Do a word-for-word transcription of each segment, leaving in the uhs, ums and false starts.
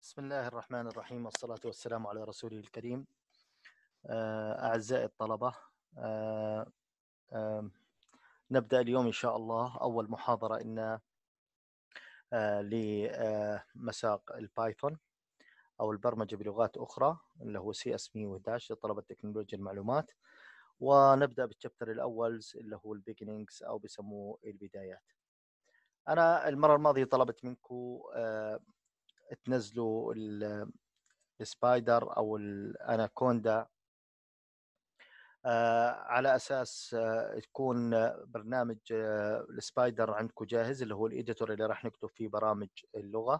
بسم الله الرحمن الرحيم والصلاة والسلام على رسوله الكريم. آه، أعزائي الطلبة، آه، آه، نبدأ اليوم إن شاء الله أول محاضرة إن آه، لمساق البايثون أو البرمجة بلغات أخرى اللي هو سي اس مية وإحدى عشر لطلبة تكنولوجيا المعلومات. ونبدأ بالشابتر الأول اللي هو البيجنينجز أو بسموه البدايات. أنا المرة الماضية طلبت منكم آه، تنزلوا السبايدر أو الأناكوندا آه، على اساس آه، تكون آه، برنامج آه، السبايدر عندكم جاهز اللي هو الايديتور اللي راح نكتب فيه برامج اللغه.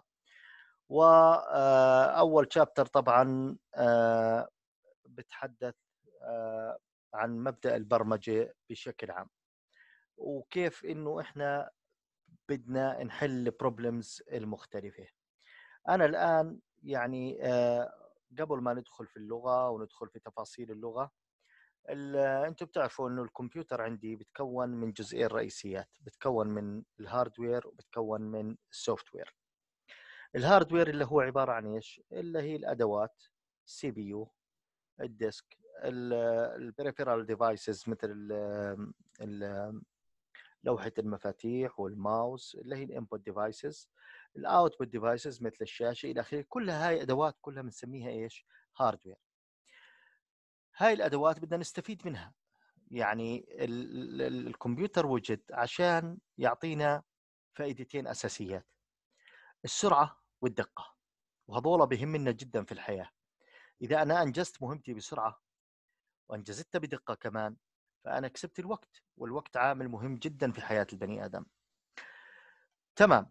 واول شابتر طبعا آه، بتحدث آه، عن مبدأ البرمجه بشكل عام، وكيف انه احنا بدنا نحل البروبلمز المختلفه. انا الان يعني آه، قبل ما ندخل في اللغه وندخل في تفاصيل اللغه، ال- انتم بتعرفوا انه الكمبيوتر عندي بتكون من جزئين رئيسيات، بتكون من الهاردوير وبتكون من السوفت وير. الهاردوير اللي هو عباره عن ايش؟ اللي هي الادوات، السي بي يو، الديسك، البريفيرال ديفايسز مثل ال- ال- لوحه المفاتيح والماوس اللي هي الانبوت ديفايسز، الاوتبوت ديفايسز مثل الشاشه الى اخره. كلها هاي ادوات كلها بنسميها ايش؟ هاردوير. هاي الادوات بدنا نستفيد منها. يعني ال ال الكمبيوتر وجد عشان يعطينا فائدتين أساسيات: السرعة والدقة، وهذولا بهمنا جدا في الحياة. إذا أنا أنجزت مهمتي بسرعة وأنجزتها بدقة كمان، فأنا كسبت الوقت، والوقت عامل مهم جدا في حياة البني آدم. تمام.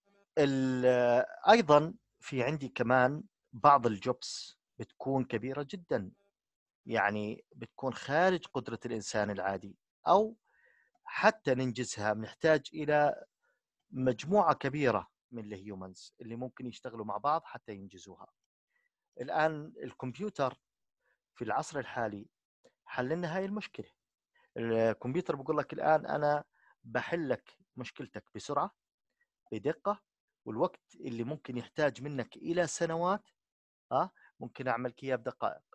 أيضا في عندي كمان بعض الجوبس بتكون كبيرة جدا، يعني بتكون خارج قدرة الإنسان العادي، أو حتى ننجزها بنحتاج إلى مجموعة كبيرة من الهيومنز اللي ممكن يشتغلوا مع بعض حتى ينجزوها. الآن الكمبيوتر في العصر الحالي حل لنا هاي المشكلة. الكمبيوتر بقول لك الآن أنا بحل لك مشكلتك بسرعة، بدقة، والوقت اللي ممكن يحتاج منك إلى سنوات ها ممكن أعملك إياه بدقائق.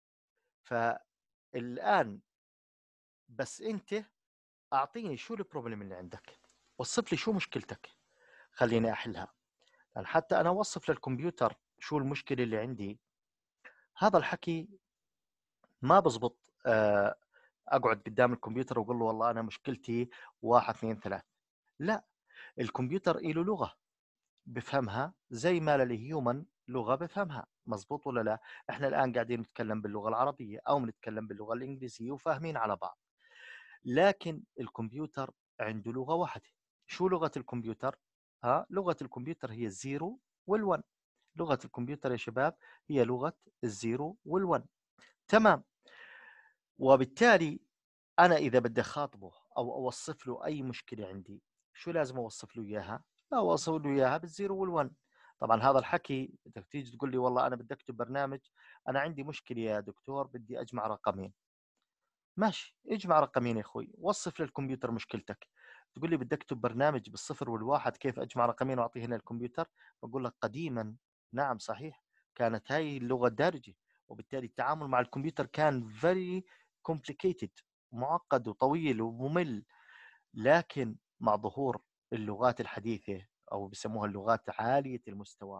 فالآن بس أنت أعطيني شو البروبلم اللي عندك، وصف لي شو مشكلتك، خليني أحلها. يعني حتى أنا أوصف للكمبيوتر شو المشكلة اللي عندي، هذا الحكي ما بزبط. آه، أقعد قدام الكمبيوتر وأقول له والله أنا مشكلتي واحد اثنين ثلاث. لا، الكمبيوتر له لغة بفهمها زي ما للهيومن لغة بفهمها. مزبوط ولا لا؟ احنا الآن قاعدين نتكلم باللغة العربية أو نتكلم باللغة الإنجليزية وفاهمين على بعض، لكن الكمبيوتر عنده لغة واحدة. شو لغة الكمبيوتر؟ ها، لغة الكمبيوتر هي الزيرو والون. لغة الكمبيوتر يا شباب هي لغة الزيرو والون. تمام. وبالتالي أنا إذا بدي أخاطبه أو أوصف له أي مشكلة عندي، شو لازم أوصف له إياها؟ لا، أوصف له إياها بالزيرو والون. طبعا هذا الحكي بدك تيجي تقول لي والله أنا بدي أكتب برنامج، أنا عندي مشكلة يا دكتور بدي أجمع رقمين. ماشي، اجمع رقمين يا أخوي، وصف للكمبيوتر مشكلتك. تقول لي بدي أكتب برنامج بالصفر والواحد، كيف أجمع رقمين وأعطيه هنا الكمبيوتر؟ بقول لك قديما نعم صحيح كانت هاي اللغة الدارجة، وبالتالي التعامل مع الكمبيوتر كان very complicated، معقد وطويل وممل. لكن مع ظهور اللغات الحديثة أو بسموها اللغات عالية المستوى،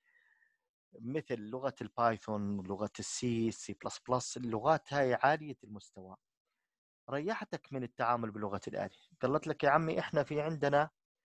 مثل لغة البايثون ولغة السي سي بلس بلس، اللغات هاي عالية المستوى ريحتك من التعامل بلغة الآلة. قالت لك يا عمي إحنا في عندنا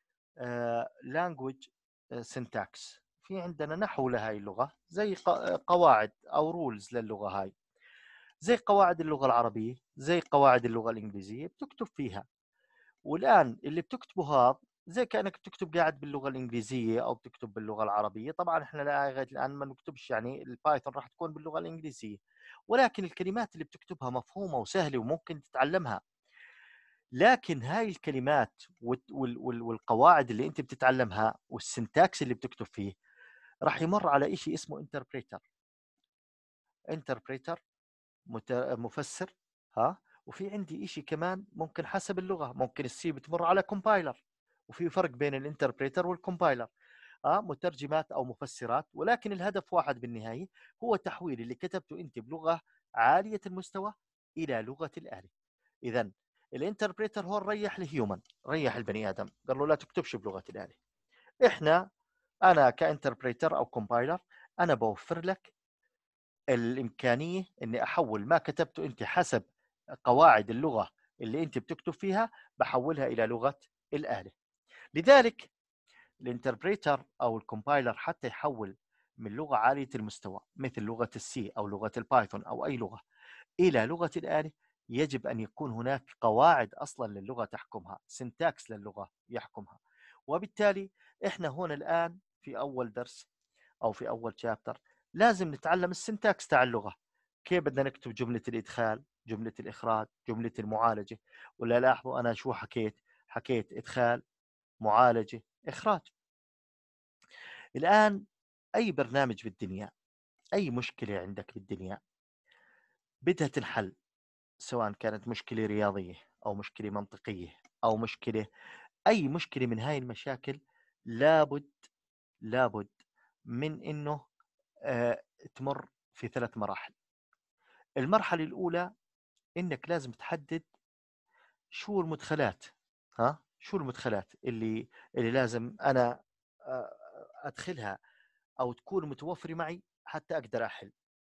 لانجوج سنتاكس، في عندنا نحو لهاي اللغة، زي قواعد أو رولز للغة هاي، زي قواعد اللغة العربية، زي قواعد اللغة الإنجليزية بتكتب فيها. والآن اللي بتكتبه هذا زي كأنك بتكتب قاعد باللغة الإنجليزية أو بتكتب باللغة العربية. طبعا إحنا لغاية الآن ما نكتبش، يعني البايثون راح تكون باللغة الإنجليزية، ولكن الكلمات اللي بتكتبها مفهومة وسهلة وممكن تتعلمها. لكن هاي الكلمات والقواعد اللي انت بتتعلمها والسنتاكس اللي بتكتب فيه راح يمر على شيء اسمه انتربريتر. انتربريتر مفسر. ها، وفي عندي شيء كمان ممكن حسب اللغة، ممكن السي بتمر على كومبايلر، وفي فرق بين الانتربريتر والكومبايلر. اه مترجمات او مفسرات، ولكن الهدف واحد بالنهايه، هو تحويل اللي كتبته انت بلغه عاليه المستوى الى لغه الاله. اذا الانتربريتر هو ريح الهيومن، ريح البني ادم، قال له لا تكتبش بلغه الاله. احنا انا كانتربريتر او كومبايلر انا بوفر لك الامكانيه اني احول ما كتبته انت حسب قواعد اللغه اللي انت بتكتب فيها، بحولها الى لغه الاله. لذلك الانتربريتر او الكومبايلر حتى يحول من لغه عاليه المستوى مثل لغه السي او لغه البايثون او اي لغه الى لغه الاله، يجب ان يكون هناك قواعد اصلا للغه تحكمها، سنتاكس للغه يحكمها. وبالتالي احنا هنا الان في اول درس او في اول شابتر لازم نتعلم السنتاكس تاع اللغه، كيف بدنا نكتب جمله الادخال، جمله الاخراج، جمله المعالجه. ولا لاحظوا انا شو حكيت؟ حكيت ادخال، معالجه، اخراج. الآن أي برنامج بالدنيا، أي مشكلة عندك بالدنيا بدها تنحل، سواء كانت مشكلة رياضية أو مشكلة منطقية أو مشكلة، أي مشكلة من هاي المشاكل لابد لابد من إنه آه تمر في ثلاث مراحل. المرحلة الأولى إنك لازم تحدد شو المدخلات، ها شو المدخلات اللي اللي لازم أنا آه أدخلها أو تكون متوفرة معي حتى أقدر أحل.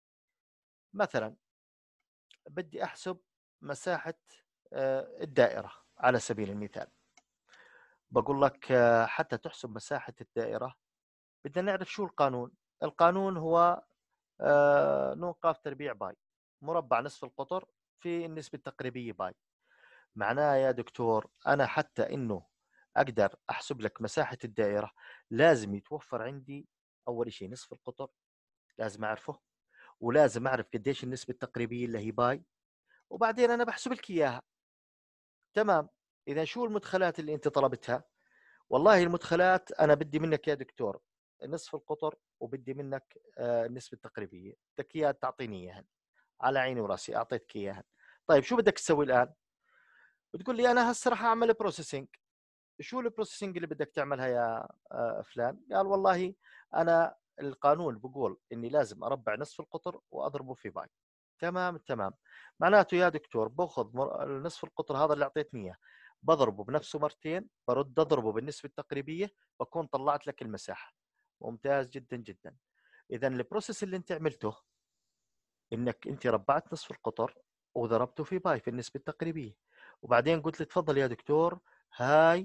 مثلا بدي أحسب مساحة الدائرة على سبيل المثال، بقول لك حتى تحسب مساحة الدائرة بدنا نعرف شو القانون. القانون هو نون قاف تربيع باي مربع نصف القطر في النسبة التقريبية باي. معناه يا دكتور أنا حتى إنه أقدر أحسب لك مساحة الدائرة لازم يتوفر عندي أول شيء نصف القطر، لازم أعرفه، ولازم أعرف قديش النسبة التقريبية اللي هي باي، وبعدين أنا بحسب لك إياها. تمام. إذا شو المدخلات اللي أنت طلبتها؟ والله المدخلات أنا بدي منك يا دكتور نصف القطر، وبدي منك آه النسبة التقريبية، بدك إياها تعطيني إياها على عيني وراسي، أعطيتك إياها. طيب شو بدك تسوي الآن؟ بتقول لي أنا هسه راح أعمل بروسيسنج. شو البروسيسنج اللي بدك تعملها يا آه فلان؟ قال والله أنا القانون بقول إني لازم أربع نصف القطر وأضربه في باي. تمام تمام. معناته يا دكتور باخذ نصف القطر هذا اللي اعطيتني اياه، بضربه بنفسه مرتين، برد اضربه بالنسبه التقريبيه، بكون طلعت لك المساحه. ممتاز جدا جدا. اذا البروسيس اللي انت عملته انك انت ربعت نصف القطر وضربته في باي في النسبه التقريبيه، وبعدين قلت لي تفضل يا دكتور هاي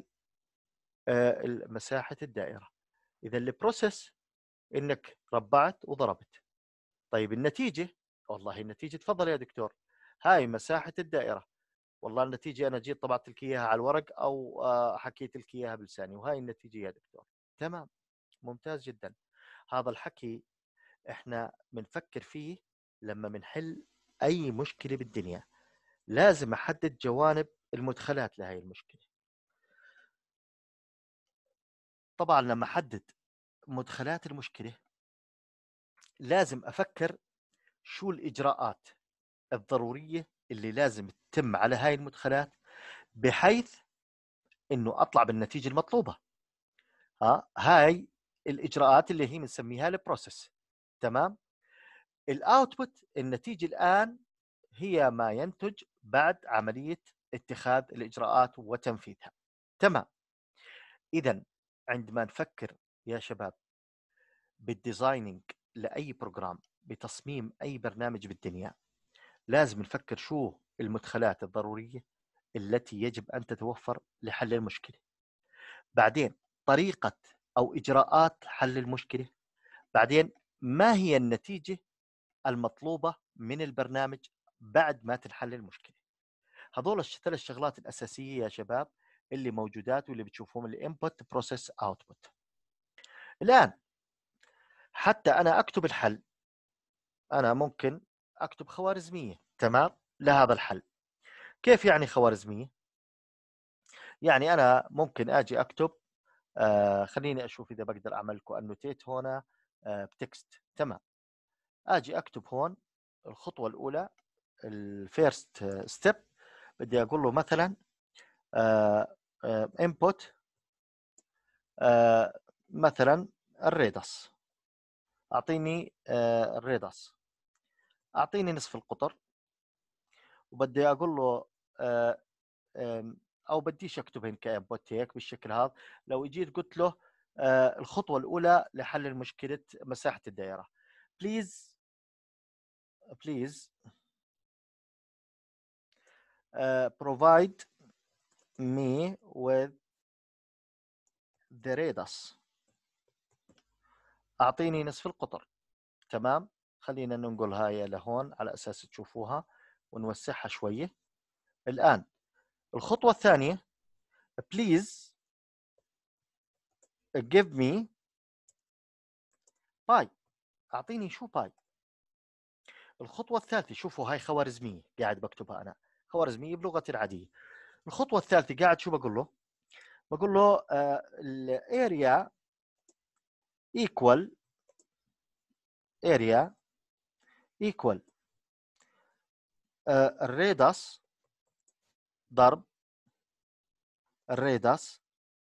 آه مساحه الدائره. اذا البروسيس انك ربعت وضربت. طيب النتيجه، والله النتيجه تفضل يا دكتور هاي مساحه الدائره. والله النتيجة أنا جيت طبعت لك إياها على الورق أو حكيت لك إياها بلساني، وهاي النتيجة يا دكتور. تمام. ممتاز جدا. هذا الحكي إحنا بنفكر فيه لما بنحل أي مشكلة بالدنيا، لازم أحدد جوانب المدخلات لهي المشكلة. طبعا لما أحدد مدخلات المشكلة لازم أفكر شو الإجراءات الضرورية اللي لازم تتم على هاي المدخلات بحيث إنه أطلع بالنتيجة المطلوبة. ها هاي الاجراءات اللي هي بنسميها البروسيس. تمام. الاوتبوت النتيجه الان هي ما ينتج بعد عمليه اتخاذ الاجراءات وتنفيذها. تمام. اذا عندما نفكر يا شباب بالديزايننج لاي بروجرام، بتصميم اي برنامج بالدنيا، لازم نفكر شو المدخلات الضروريه التي يجب ان تتوفر لحل المشكله. بعدين طريقه او اجراءات حل المشكله. بعدين ما هي النتيجة المطلوبة من البرنامج بعد ما تنحل المشكلة. هذول الثلاث شغلات الأساسية يا شباب اللي موجودات واللي بتشوفهم الانبوت بروسيس اوتبوت. الآن حتى أنا أكتب الحل، أنا ممكن أكتب خوارزمية تمام لهذا الحل. كيف يعني خوارزمية؟ يعني أنا ممكن أجي أكتب آه خليني أشوف إذا بقدر أعمل لكم أنوتيت هنا آه بتكست. تمام. أجي أكتب هون الخطوة الأولى، الفيرست ستيب، بدي اقول له مثلا انبوت مثلا الريدس، اعطيني آه الريدس، اعطيني نصف القطر، وبدي اقول له آه او بديش اكتب هنا كانبوت هيك بالشكل هذا. لو اجيت قلت له آه الخطوه الاولى لحل مشكله مساحه الدائره، بليز بليز uh, provide me with the radius، اعطيني نصف القطر. تمام، خلينا ننقل هاي لهون على اساس تشوفوها ونوسعها شويه. الان الخطوه الثانيه please give me باي، اعطيني شو باي. الخطوه الثالثه شوفوا هاي خوارزميه قاعد بكتبها انا، خوارزميه بلغتي العاديه. الخطوه الثالثه قاعد شو بقول له؟ بقول له الاريا ايكوال اريا ايكوال الريدس ضرب الريدس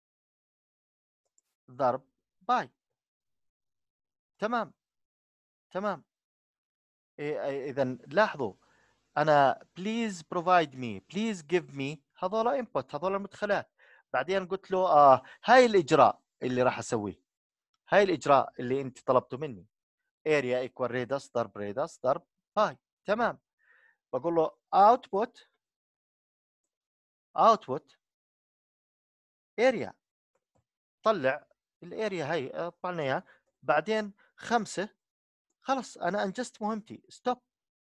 ضرب باي. تمام تمام. اذا لاحظوا انا بليز بروفايد مي، بليز جيف مي، هذول انبوت، هذول المدخلات. بعدين قلت له اه هاي الاجراء اللي راح اسويه، هاي الاجراء اللي انت طلبته مني، اريا ايكوال ريدس ضرب ريدس ضرب باي. تمام. بقول له اوتبوت اوتبوت اريا، طلع الاريا هاي طلعنا اياها. بعدين خمسه، خلص انا انجزت مهمتي، ستوب.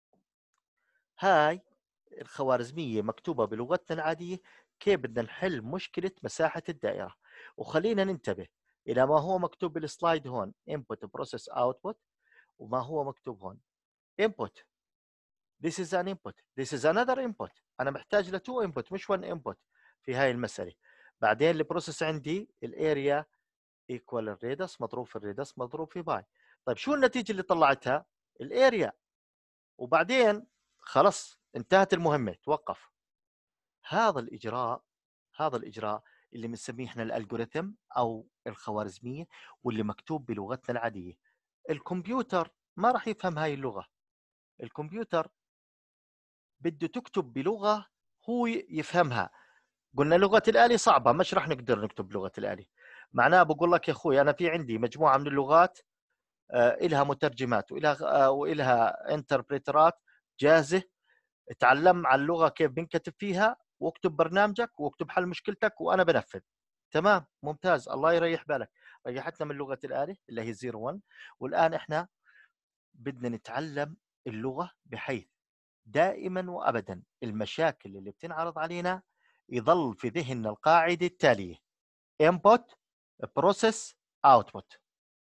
هاي الخوارزميه مكتوبه بلغتنا العاديه كيف بدنا نحل مشكله مساحه الدائره. وخلينا ننتبه الى ما هو مكتوب بالسلايد هون input process output، وما هو مكتوب هون input this is an input this is another input. انا محتاج ل two input مش one input في هاي المساله. بعدين البروسيس عندي الاريا ايكوال الريدس مضروب في الريدس مضروب في باي. طيب شو النتيجه اللي طلعتها؟ الاريا. وبعدين خلص انتهت المهمه، توقف. هذا الاجراء هذا الاجراء اللي بنسميه احنا الالجوريثم او الخوارزميه، واللي مكتوب بلغتنا العاديه. الكمبيوتر ما راح يفهم هاي اللغه. الكمبيوتر بده تكتب بلغه هو يفهمها. قلنا لغه الآلة صعبه، مش راح نقدر نكتب بلغه الآلة. معناه بقول لك يا اخوي انا في عندي مجموعه من اللغات آه إلها مترجمات وإلها آه وإلها انتربريترات جاهزه. اتعلم على اللغه كيف بنكتب فيها، واكتب برنامجك واكتب حل مشكلتك وانا بنفذ. تمام ممتاز، الله يريح بالك. ريحتنا من لغه الآلة اللي هي صفر واحد. والان احنا بدنا نتعلم اللغه بحيث دائما وابدا المشاكل اللي بتنعرض علينا يظل في ذهننا القاعده التاليه input process output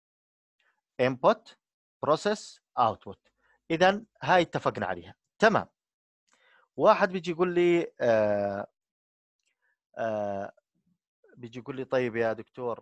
input process output. اذا هاي اتفقنا عليها. تمام. واحد بيجي يقول لي آه آه بيجي يقول لي طيب يا دكتور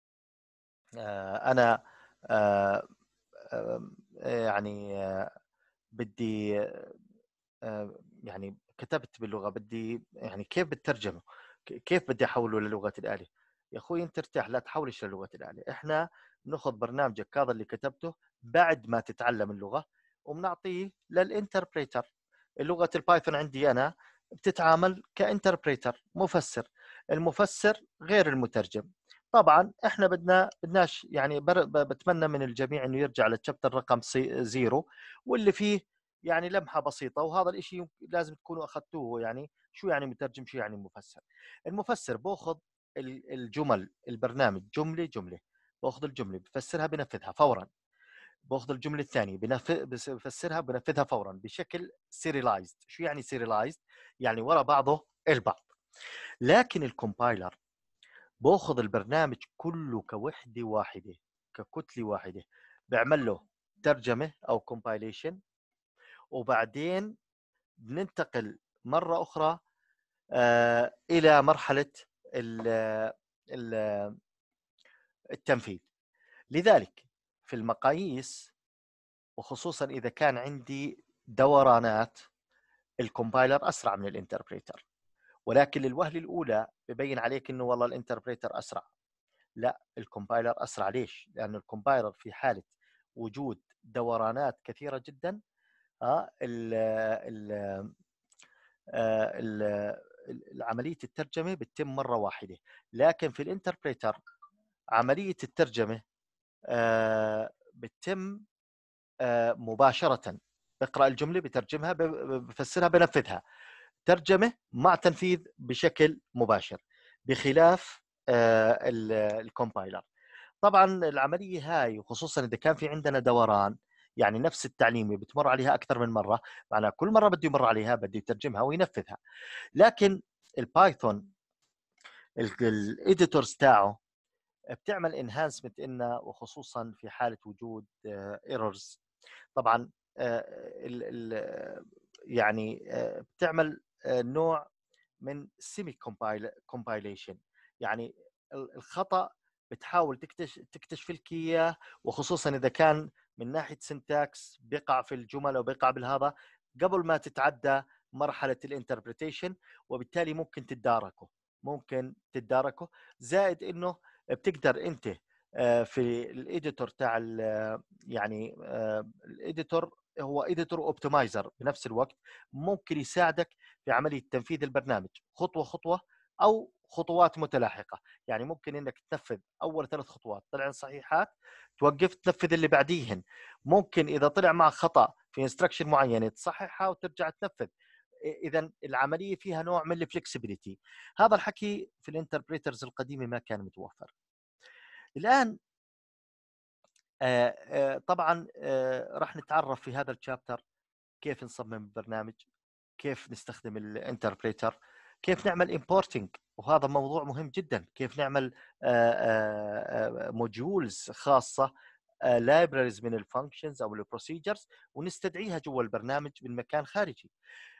آه انا آه آه يعني آه بدي آه يعني كتبت باللغه، بدي يعني كيف بترجمه، كيف بدي احوله للغه الآلة؟ يا اخوي انت ارتاح، لا تحولش للغه الآلة. احنا بناخذ برنامجك هذا اللي كتبته بعد ما تتعلم اللغه وبنعطيه للانتربريتر. لغه البايثون عندي انا بتتعامل كانتربريتر، مفسر. المفسر غير المترجم. طبعا احنا بدنا بدناش يعني بتمنى من الجميع انه يرجع للشابتر رقم زيرو واللي فيه يعني لمحه بسيطه، وهذا الشيء لازم تكونوا اخذتوه. يعني شو يعني مترجم، شو يعني مفسر؟ المفسر باخذ الجمل، البرنامج جمله جمله، باخذ الجمله بفسرها بنفذها فورا، باخذ الجمله الثانيه بفسرها بنفذها فورا بشكل سيريلايزد. شو يعني سيريلايزد؟ يعني ورا بعضه البعض. لكن الكومبايلر باخذ البرنامج كله كوحده واحده، ككتله واحده، بعمل له ترجمه او كومبايليشن، وبعدين بننتقل مره اخرى آه الى مرحله التنفيذ. لذلك في المقاييس، وخصوصا اذا كان عندي دورانات، الكومبايلر اسرع من الانتربريتر. ولكن للوهله الاولى ببين عليك انه والله الانتربريتر اسرع. لا، الكومبايلر اسرع. ليش؟ لانه الكومبايلر في حاله وجود دورانات كثيره جدا ها ال ال ال عمليه الترجمه بتتم مره واحده. لكن في الانتربريتر عمليه الترجمه آه، بتتم آه، مباشره. بقرا الجمله، بترجمها، بفسرها، بنفذها. ترجمه مع تنفيذ بشكل مباشر، بخلاف آه، الكومبايلر. طبعا العمليه هاي، وخصوصا اذا كان في عندنا دوران، يعني نفس التعليمه بتمر عليها اكثر من مره، معناها كل مره بده يمر عليها بده يترجمها وينفذها. لكن البايثون الايديتورز تاعه بتعمل انهانسمنت لنا، وخصوصا في حاله وجود ايرورز. طبعا آه، ال ال يعني آه، بتعمل آه، نوع من سيمي كومبايليشن، يعني الخطا بتحاول تكتشف تكتشف لك اياه، وخصوصا اذا كان من ناحيه سنتاكس بيقع في الجمل او بيقع بالهذا قبل ما تتعدى مرحله الانتربريتيشن، وبالتالي ممكن تتداركه ممكن تتداركه زائد انه بتقدر انت في الايديتور تاع يعني الايديتور هو ايديتور اوبتمايزر بنفس الوقت، ممكن يساعدك في عمليه تنفيذ البرنامج خطوه خطوه او خطوات متلاحقه. يعني ممكن انك تنفذ اول ثلاث خطوات طلعن صحيحات، توقف تنفذ اللي بعديهن. ممكن اذا طلع معك خطا في انستركشن معينه تصححها وترجع تنفذ. اذا العمليه فيها نوع من الفلكسبيتي. هذا الحكي في الانتربريترز القديمه ما كان متوفر. الان آه آه طبعا آه راح نتعرف في هذا الشابتر كيف نصمم البرنامج، كيف نستخدم الانتربريتر، كيف نعمل امبورتنج، وهذا موضوع مهم جدا. كيف نعمل موديولز خاصه، لايبراريز من الفانكشنز او البروسيجرز، ونستدعيها جوا البرنامج من مكان خارجي.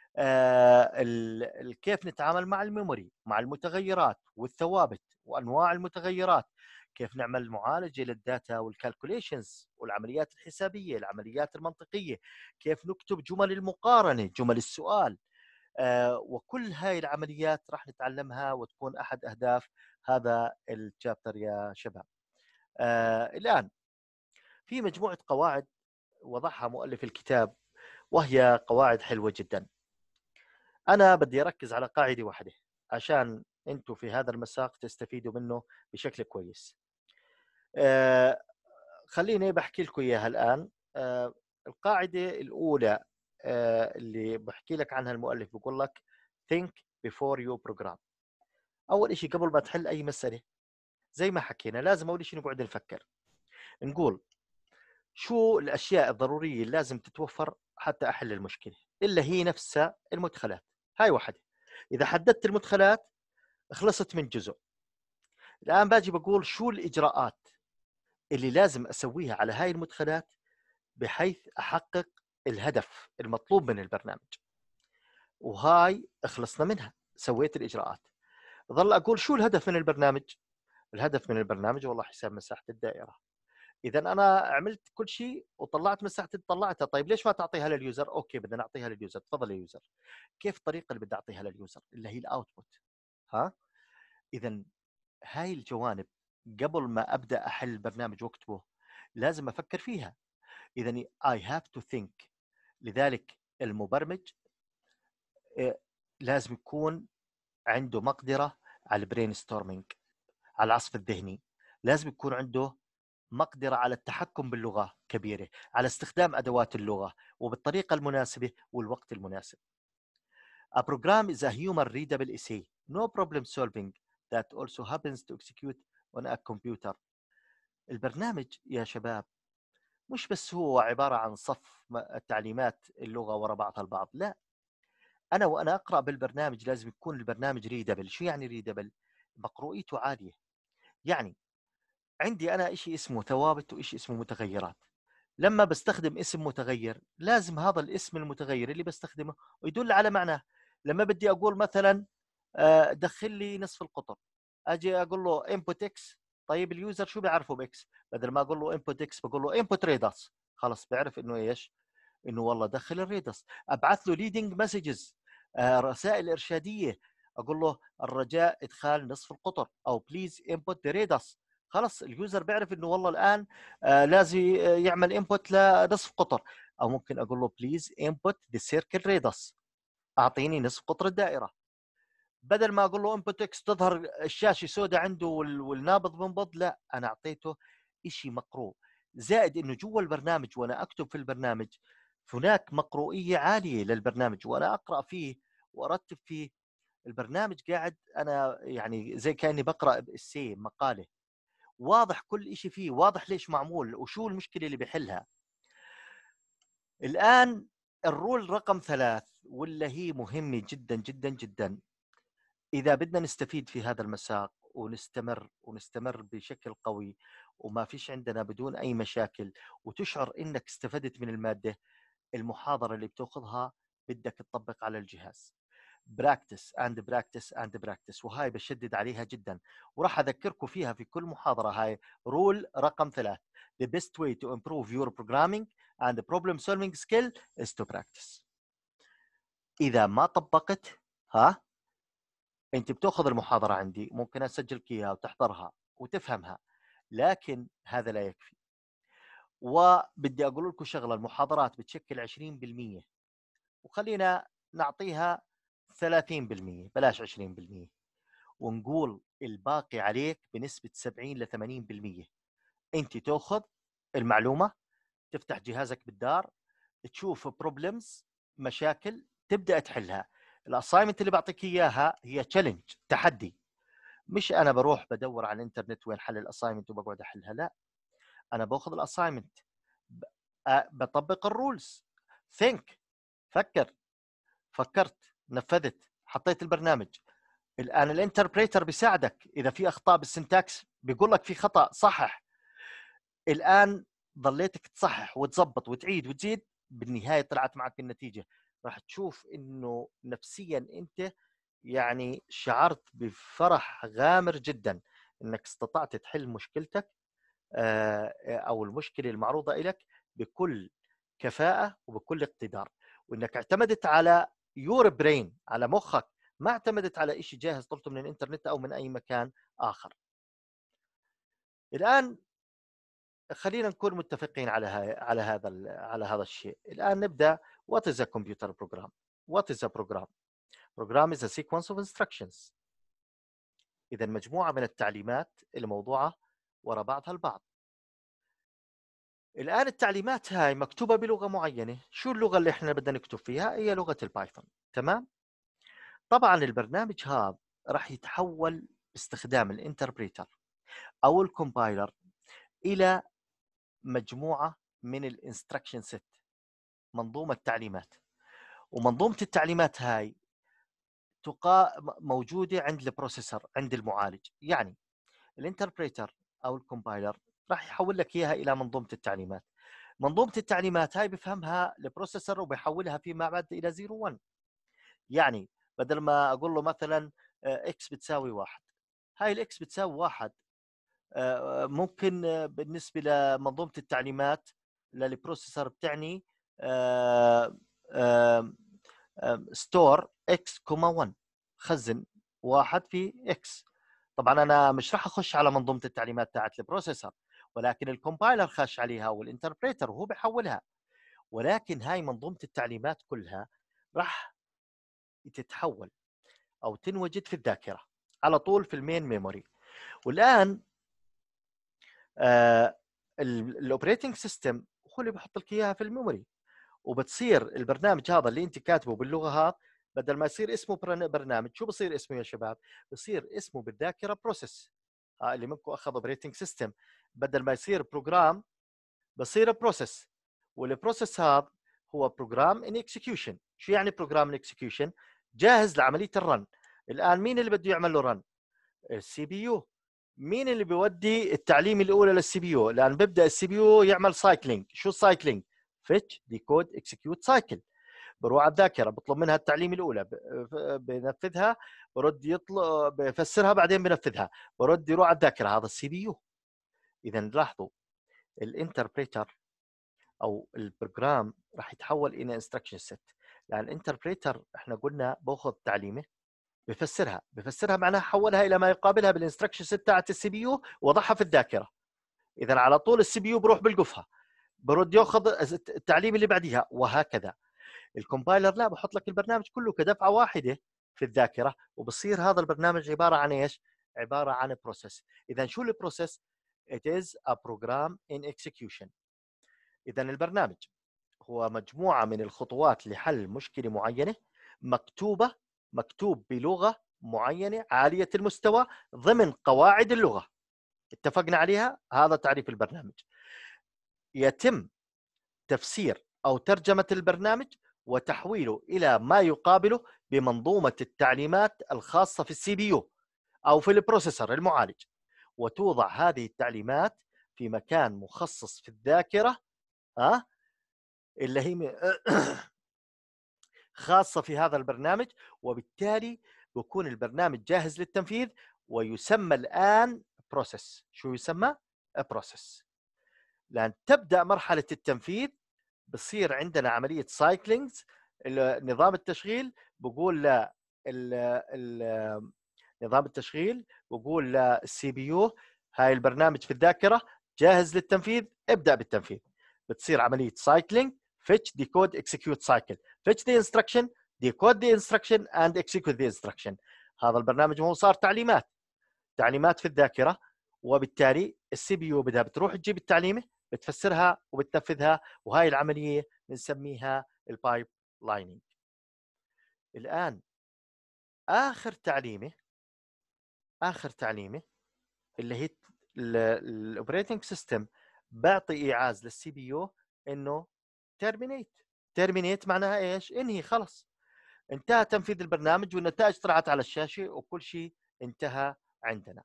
كيف نتعامل مع الميموري، مع المتغيرات والثوابت وانواع المتغيرات، كيف نعمل معالجه للداتا والكالكوليشنز والعمليات الحسابيه، العمليات المنطقيه، كيف نكتب جمل المقارنه، جمل السؤال. آه وكل هاي العمليات راح نتعلمها وتكون احد اهداف هذا الشابتر يا شباب. آه الان في مجموعه قواعد وضعها مؤلف الكتاب، وهي قواعد حلوه جدا. انا بدي اركز على قاعده واحده عشان انتم في هذا المساق تستفيدوا منه بشكل كويس. آه خليني بحكي لكم اياها الان. آه القاعده الاولى آه اللي بحكي لك عنها المؤلف بيقول لك think before you program. اول شيء قبل ما تحل اي مساله زي ما حكينا لازم اول شيء نقعد نفكر، نقول شو الاشياء الضروريه اللي لازم تتوفر حتى احل المشكله، الا هي نفسها المدخلات. هاي واحده. اذا حددت المدخلات خلصت من جزء. الان باجي بقول شو الاجراءات اللي لازم اسويها على هاي المدخلات بحيث احقق الهدف المطلوب من البرنامج. وهاي خلصنا منها، سويت الاجراءات. ظل اقول شو الهدف من البرنامج؟ الهدف من البرنامج والله حساب مساحه الدائره. اذا انا عملت كل شيء وطلعت مساحه، طلعتها. طيب ليش ما تعطيها لليوزر؟ اوكي بدنا نعطيها لليوزر. تفضل يا يوزر. كيف الطريقه اللي بدي اعطيها لليوزر؟ اللي هي الاوتبوت. ها اذا هاي الجوانب قبل ما ابدا احل البرنامج واكتبه لازم افكر فيها. اذا I have to think. لذلك المبرمج لازم يكون عنده مقدره على البرين ستورمينج، على العصف الذهني. لازم يكون عنده مقدره على التحكم باللغه كبيره، على استخدام ادوات اللغه وبالطريقه المناسبه والوقت المناسب. A program is a human readable essay, no problem solving that also happens to execute on a computer. البرنامج يا شباب مش بس هو عبارة عن صف تعليمات اللغة وراء بعضها البعض، لا. أنا وأنا أقرأ بالبرنامج لازم يكون البرنامج ريدبل. شو يعني ريدبل؟ مقروئيته عالية. يعني عندي أنا إشي اسمه ثوابت وإشي اسمه متغيرات. لما بستخدم اسم متغير لازم هذا الاسم المتغير اللي بستخدمه يدل على معناه. لما بدي أقول مثلا دخل لي نصف القطر، أجي أقول له input x. طيب اليوزر شو بيعرفه باكس؟ بدل ما اقول له input x بقول له input radius. خلص بيعرف انه ايش؟ انه والله دخل الريدس. ابعث له leading messages، آه رسائل ارشاديه، اقول له الرجاء ادخال نصف القطر او please input the radius. خلاص اليوزر بيعرف انه والله الان آه لازم يعمل انبوت لنصف قطر، او ممكن اقول له بليز انبوت ذا سيركل ريدس، اعطيني نصف قطر الدائره، بدل ما اقول له انبوت اكس تظهر الشاشه سوداء عنده والنابض منبض، لا انا اعطيته شيء مقروء. زائد انه جوا البرنامج وانا اكتب في البرنامج هناك مقروئيه عاليه للبرنامج، وانا اقرا فيه وارتب فيه البرنامج، قاعد انا يعني زي كاني بقرا السي مقاله، واضح كل شيء فيه، واضح ليش معمول وشو المشكله اللي بيحلها. الان الرول رقم ثلاث واللي هي مهمه جدا جدا جدا، إذا بدنا نستفيد في هذا المساق ونستمر ونستمر بشكل قوي وما فيش عندنا بدون أي مشاكل وتشعر إنك استفدت من المادة، المحاضرة اللي بتاخذها بدك تطبق على الجهاز. براكتس اند براكتس اند براكتس، وهاي بشدد عليها جدا وراح أذكركم فيها في كل محاضرة. هاي رول رقم ثلاث: The best way to improve your programming and problem solving skill is to practice. إذا ما طبقت، ها انت بتاخذ المحاضره عندي، ممكن اسجلك اياها وتحضرها وتفهمها، لكن هذا لا يكفي. وبدي اقول لكم شغله، المحاضرات بتشكل عشرين بالمئة وخلينا نعطيها ثلاثين بالمئة، بلاش عشرين بالمئة، ونقول الباقي عليك بنسبه سبعين ل ثمانين بالمئة. انت تاخذ المعلومه، تفتح جهازك بالدار، تشوف بروبلمز، مشاكل، تبدا تحلها. الاساينمنت اللي بعطيك اياها هي تشالنج، تحدي، مش انا بروح بدور على الانترنت وين حل الاساينمنت وبقعد احلها، لا، انا باخذ الاساينمنت بطبق الرولز. ثينك، فكر، فكرت، نفذت، حطيت البرنامج. الان الانتربريتر بيساعدك، اذا في اخطاء بالسنتاكس بيقول لك في خطا صحح. الان ضليتك تصحح وتظبط وتعيد وتزيد، بالنهايه طلعت معك النتيجه، راح تشوف انه نفسيا انت يعني شعرت بفرح غامر جدا انك استطعت تحل مشكلتك او المشكله المعروضه لك بكل كفاءه وبكل اقتدار، وانك اعتمدت على يور برين، على مخك، ما اعتمدت على شيء جاهز طلبته من الانترنت او من اي مكان اخر. الان خلينا نكون متفقين على هاي على هذا على هذا الشيء. الان نبدا. what is a computer program? what is a program? program is a sequence of instructions. اذا مجموعه من التعليمات الموضوعه وراء بعضها البعض. الان التعليمات هاي مكتوبه بلغه معينه، شو اللغه اللي احنا بدنا نكتب فيها؟ هي لغه البايثون، تمام. طبعا البرنامج هذا راح يتحول باستخدام الانتربريتر او الكومبايلر الى مجموعه من الانستركشن سيت، منظومه تعليمات. ومنظومه التعليمات هاي تقا موجوده عند البروسيسور، عند المعالج. يعني الانتربريتر او الكومبايلر راح يحول لك اياها الى منظومه التعليمات. منظومه التعليمات هاي بفهمها البروسيسور وبيحولها فيما بعد الى صفر واحد. يعني بدل ما اقول له مثلا اكس بتساوي واحد، هاي الاكس بتساوي واحد ممكن بالنسبه لمنظومه التعليمات للبروسيسور بتعني ستور اكس كوما واحد، خزن واحد في اكس. طبعا انا مش راح اخش على منظومه التعليمات تاعت البروسيسور، ولكن الكومبايلر خش عليها والانتربريتر وهو بيحولها. ولكن هاي منظومه التعليمات كلها راح تتحول او تنوجد في الذاكره على طول في المين ميموري. والان آه الاوبريتنج سيستم هو اللي بحط لك اياها في الميموري، وبتصير البرنامج هذا اللي انت كاتبه باللغه هذا بدل ما يصير اسمه برنامج، شو بصير اسمه يا شباب؟ بصير اسمه بالذاكره بروسيس. ها اللي منكم اخذ اوبريتنج سيستم، بدل ما يصير بروجرام بصير بروسيس. والبروسيس هذا هو بروجرام ان اكسكيوشن. شو يعني بروجرام ان اكسكيوشن؟ جاهز لعمليه الرن. الان مين اللي بده يعمل له رن؟ السي بي يو. مين اللي بيودي التعليم الاولى للسي بي يو؟ لان بيبدا السي بي يو يعمل سايكلينج. شو السايكلينج؟ فيتش ديكود اكسكيوت سايكل. بروح على الذاكره بطلب منها التعليم الاولى، بنفذها، برد يطلب، بفسرها، بعدين بنفذها، برد يروح على الذاكره. هذا السي بي يو. اذا لاحظوا الانتربريتر او البروجرام راح يتحول الى انستركشن سيت. لان الانتربريتر احنا قلنا باخذ تعليمه بفسرها بفسرها معناها حولها الى ما يقابلها بالانستركشنز بتاعت السي بي يو وضعها في الذاكره. اذا على طول السي بي يو بروح بلقفها، برد ياخذ التعليم اللي بعديها، وهكذا. الكومبايلر لا، بحط لك البرنامج كله كدفعه واحده في الذاكره، وبصير هذا البرنامج عباره عن ايش؟ عباره عن بروسيس. اذا شو البروسيس؟ it is a program in execution. اذا البرنامج هو مجموعه من الخطوات لحل مشكله معينه مكتوبه مكتوب بلغه معينه عاليه المستوى ضمن قواعد اللغه اتفقنا عليها. هذا تعريف البرنامج. يتم تفسير او ترجمه البرنامج وتحويله الى ما يقابله بمنظومه التعليمات الخاصه في السي بي يو او في البروسيسور المعالج، وتوضع هذه التعليمات في مكان مخصص في الذاكره ها اللي هي خاصه في هذا البرنامج، وبالتالي بيكون البرنامج جاهز للتنفيذ ويسمى الان بروسيس. شو يسمى؟ بروسيس. لان تبدا مرحله التنفيذ بصير عندنا عمليه سايكلينجز. نظام التشغيل بقول ل نظام التشغيل بقول للسي بي يو هاي البرنامج في الذاكره جاهز للتنفيذ، ابدا بالتنفيذ. بتصير عمليه سايكلينج fetch decode execute cycle. fetch the instruction, decode the instruction and execute the instruction. هذا البرنامج هو صار تعليمات تعليمات في الذاكره، وبالتالي السي بي يو بدها بتروح تجيب التعليمه بتفسرها وبتنفذها، وهاي العمليه بنسميها البايب لايننج. الان اخر تعليمه اخر تعليمه اللي هي الاوبريتنج سيستم بعطي ايعاز للسي بي يو انه تيرمينيت. تيرمينيت معناها ايش؟ انهي، خلص انتهى تنفيذ البرنامج والنتائج طلعت على الشاشه وكل شيء انتهى عندنا.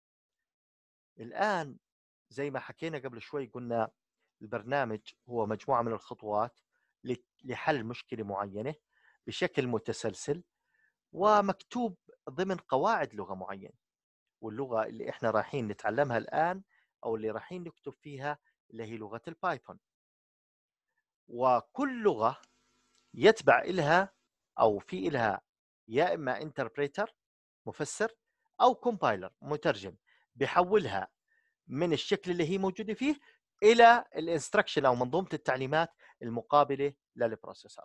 الان زي ما حكينا قبل شوي قلنا البرنامج هو مجموعه من الخطوات لحل مشكله معينه بشكل متسلسل ومكتوب ضمن قواعد لغه معينه. واللغه اللي احنا رايحين نتعلمها الان او اللي رايحين نكتب فيها اللي هي لغه البايثون. وكل لغه يتبع لها او في لها يا اما انتربريتر مفسر او كومبايلر مترجم بيحولها من الشكل اللي هي موجوده فيه الى الانستركشن او منظومه التعليمات المقابله للبروسيسور.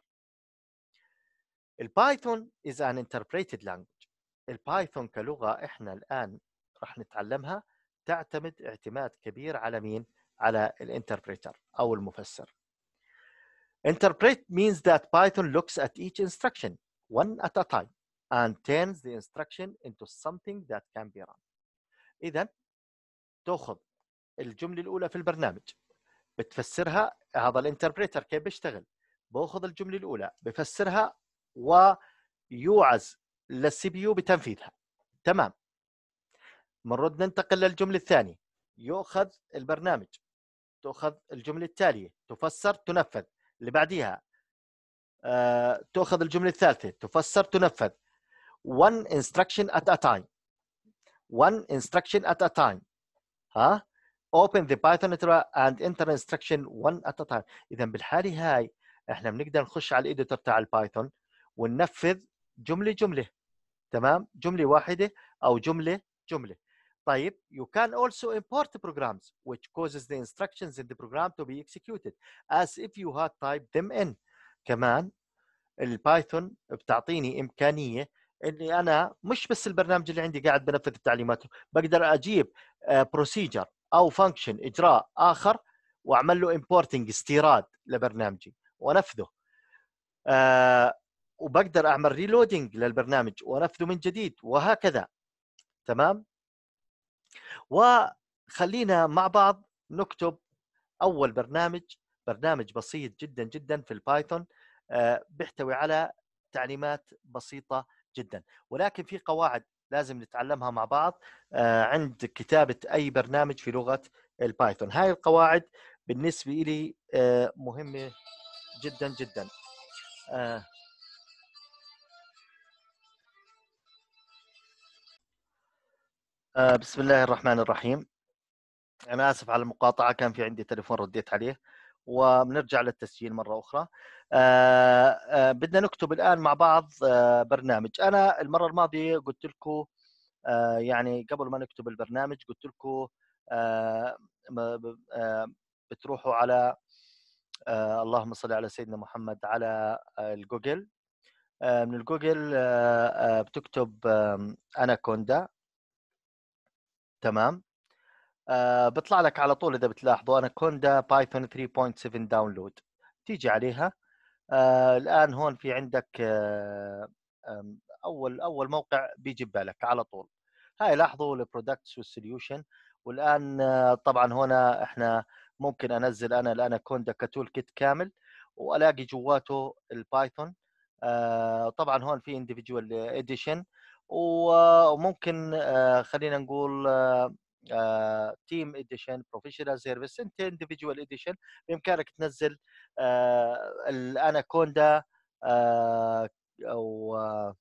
البايثون is an interpreted language. البايثون كلغه احنا الان راح نتعلمها تعتمد اعتماد كبير على مين؟ على الانتربريتر او المفسر. Interpret means that Python looks at each instruction one at a time and turns the instruction into something that can be run. إذا تأخذ الجملة الأولى في البرنامج بتفسرها، هذا الانتربريتر كيف بيشتغل؟ بأخذ الجملة الأولى بفسرها ويوعز للسي بي يو بتنفيذها. تمام. مرد ننتقل للجملة الثانية، يؤخذ البرنامج تأخذ الجملة التالية تفسر تنفذ، اللي بعديها أه، تأخذ الجملة الثالثة تفسر تنفذ. one instruction at a time one instruction at a time ها open the Python and enter instruction one at a time. إذا بالحالة هاي احنا بنقدر نخش على الإديتور تاع البايثون وننفذ جملة جملة. تمام، جملة واحدة أو جملة جملة. طيب you can also import programs which causes the instructions in the program to be executed as if you had typed them in. كمان البايثون بتعطيني إمكانية إني أنا مش بس البرنامج اللي عندي قاعد بنفذ التعليمات، بقدر أجيب بروسيجر أو فانكشن إجراء آخر وأعمل له importing استيراد لبرنامجي ونفذه. أه وبقدر أعمل ريلودينج للبرنامج ونفذه من جديد وهكذا. تمام. وخلينا مع بعض نكتب أول برنامج برنامج بسيط جدا جدا في البايثون أه بيحتوي على تعليمات بسيطة جدا، ولكن في قواعد لازم نتعلمها مع بعض أه عند كتابة أي برنامج في لغة البايثون. هاي القواعد بالنسبة لي أه مهمة جدا جدا. أه أه بسم الله الرحمن الرحيم. أنا آسف على المقاطعة، كان في عندي تليفون رديت عليه وبنرجع للتسجيل مرة أخرى. آه، آه، بدنا نكتب الآن مع بعض آه، برنامج. أنا المرة الماضية قلت لكم آه، يعني قبل ما نكتب البرنامج قلت لكم آه، م- ب- آه، بتروحوا على آه، اللهم صل على سيدنا محمد على آه، الجوجل. آه، من الجوجل آه، آه، بتكتب آم، اناكوندا. تمام. آه، بيطلع لك على طول اذا بتلاحظوا اناكوندا بايثون ثلاثة نقطة سبعة داونلود. تيجي عليها. آه، الان هون في عندك آه، آم، اول اول موقع بيجي ببالك على طول. هاي لاحظوا البرودكتس والسوليوشن. والان آه، طبعا هنا احنا ممكن انزل انا الاناكوندا كتول كيت كامل والاقي جواته البايثون. آه، طبعا هون في individual اديشن وممكن آه، خلينا نقول تيم اديشن بروفيشنال سيرفيس. انت individual اديشن بامكانك تنزل آه، الاناكوندا آه، او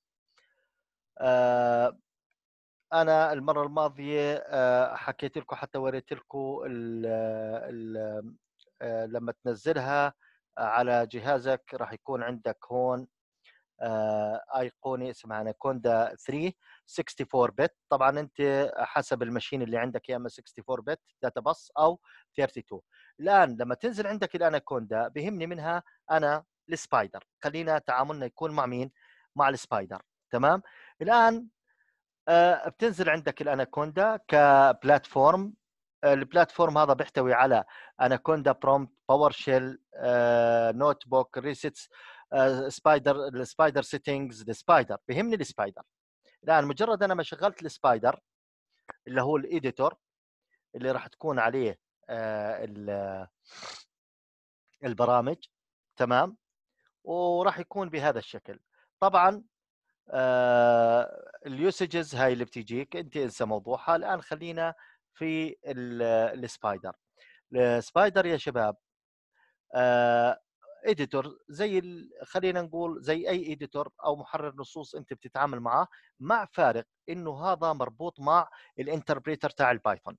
آه، انا المره الماضيه آه، حكيت لكم حتى وريت لكم ال ال آه، لما تنزلها على جهازك راح يكون عندك هون آه، ايقونه اسمها اناكوندا ثلاثة ستة وأربعين بت. طبعا انت حسب الماشين اللي عندك يا اما ستة وأربعين بت داتا باس او اثنين وثلاثين. الان لما تنزل عندك الاناكوندا بهمني منها انا السبايدر. خلينا تعاملنا يكون مع مين؟ مع السبايدر. تمام. الان آه، بتنزل عندك الاناكوندا كبلاتفورم. آه، البلاتفورم هذا بيحتوي على اناكوندا برومبت باور شيل نوت بوك ريسيتس سبايدر السبايدر سيتنجز السبايدر. بهمني السبايدر. الان مجرد انا ما شغلت السبايدر اللي هو الايديتور اللي راح تكون عليه آه، البرامج. تمام. وراح يكون بهذا الشكل. طبعا آه اليوسجز هاي اللي بتجيك انت انسى موضوعها. الان خلينا في السبايدر. السبايدر يا شباب آه اديتور زي خلينا نقول زي اي اديتور او محرر نصوص انت بتتعامل معه، مع فارق انه هذا مربوط مع الانتربريتر تاع البايثون.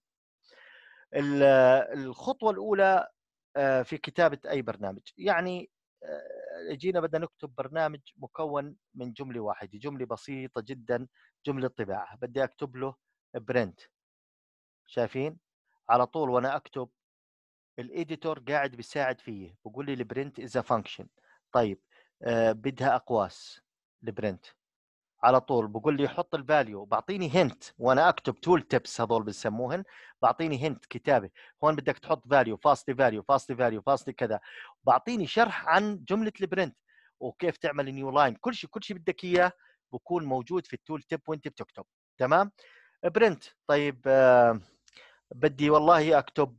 الخطوه الاولى آه، في كتابه اي برنامج يعني آه، جينا بدنا نكتب برنامج مكون من جمله واحده، جمله بسيطه جدا، جمله طباعه. بدي اكتب له برنت. شايفين على طول وانا اكتب الايديتور قاعد بيساعد فيه بقول لي البرنت از فانكشن. طيب آه، بدها اقواس البرنت على طول بقول لي حط الفاليو. بعطيني هنت وانا اكتب تول تيبس هذول بسموهن. بعطيني هنت كتابه. هون بدك تحط فاليو فاصلة فاليو فاصلة فاليو فاصلة كذا. بعطيني شرح عن جمله البرنت وكيف تعمل نيو لاين. كل شيء كل شيء بدك اياه بكون موجود في التول تيب وانت بتكتب. تمام. برنت. طيب آه بدي والله اكتب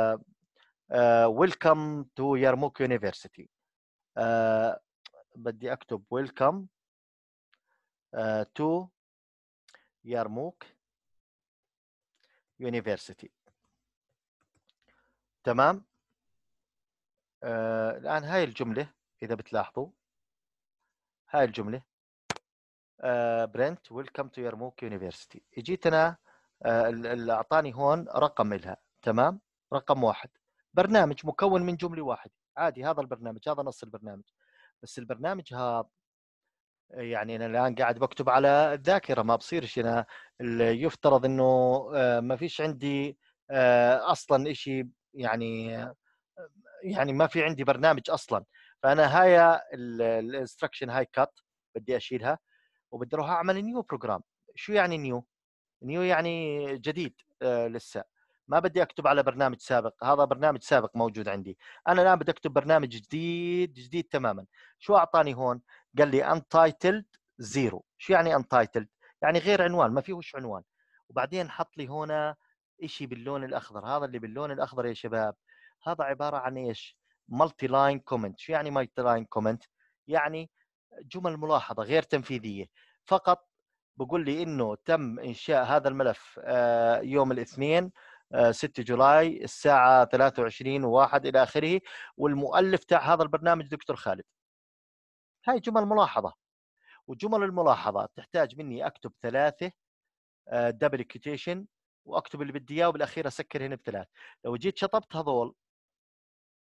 ويلكم تو يرموك يونيفرسيتي. بدي اكتب ويلكم تو يرموك يونيفرسيتي. تمام. آه الآن هاي الجملة إذا بتلاحظوا هاي الجملة برنت ويلكم تو يرموك يونيفرسيتي. اجيت أنا آه اللي أعطاني هون رقم لها. تمام. رقم واحد. برنامج مكون من جملة واحدة عادي. هذا البرنامج هذا نص البرنامج. بس البرنامج هذا يعني أنا الآن قاعد بكتب على الذاكرة ما بصيرش أنا. يفترض إنه آه ما فيش عندي آه أصلا إشي يعني يعني ما في عندي برنامج اصلا. فانا هاي الانستركشن هاي كات بدي اشيلها وبدي اروح اعمل نيو بروجرام. شو يعني نيو؟ نيو يعني جديد آه لسه ما بدي اكتب على برنامج سابق. هذا برنامج سابق موجود عندي. انا الان بدي اكتب برنامج جديد جديد تماما. شو اعطاني هون؟ قال لي untitled زيرو. شو يعني untitled؟ يعني غير عنوان ما فيهوش عنوان. وبعدين حط لي هنا شيء باللون الاخضر. هذا اللي باللون الاخضر يا شباب هذا عباره عن ايش؟ مالتي لاين كومنت. شو يعني مالتي لاين كومنت؟ يعني جمل ملاحظه غير تنفيذيه فقط. بقول لي انه تم انشاء هذا الملف يوم الاثنين ستة جولاي الساعه ثلاثة وعشرين وواحد الى اخره. والمؤلف تاع هذا البرنامج دكتور خالد. هاي جمل ملاحظه. وجمل الملاحظه تحتاج مني اكتب ثلاثه دبل كوتيشن واكتب اللي بدي اياه وبالاخير اسكر هنا بثلاث. لو جيت شطبت هذول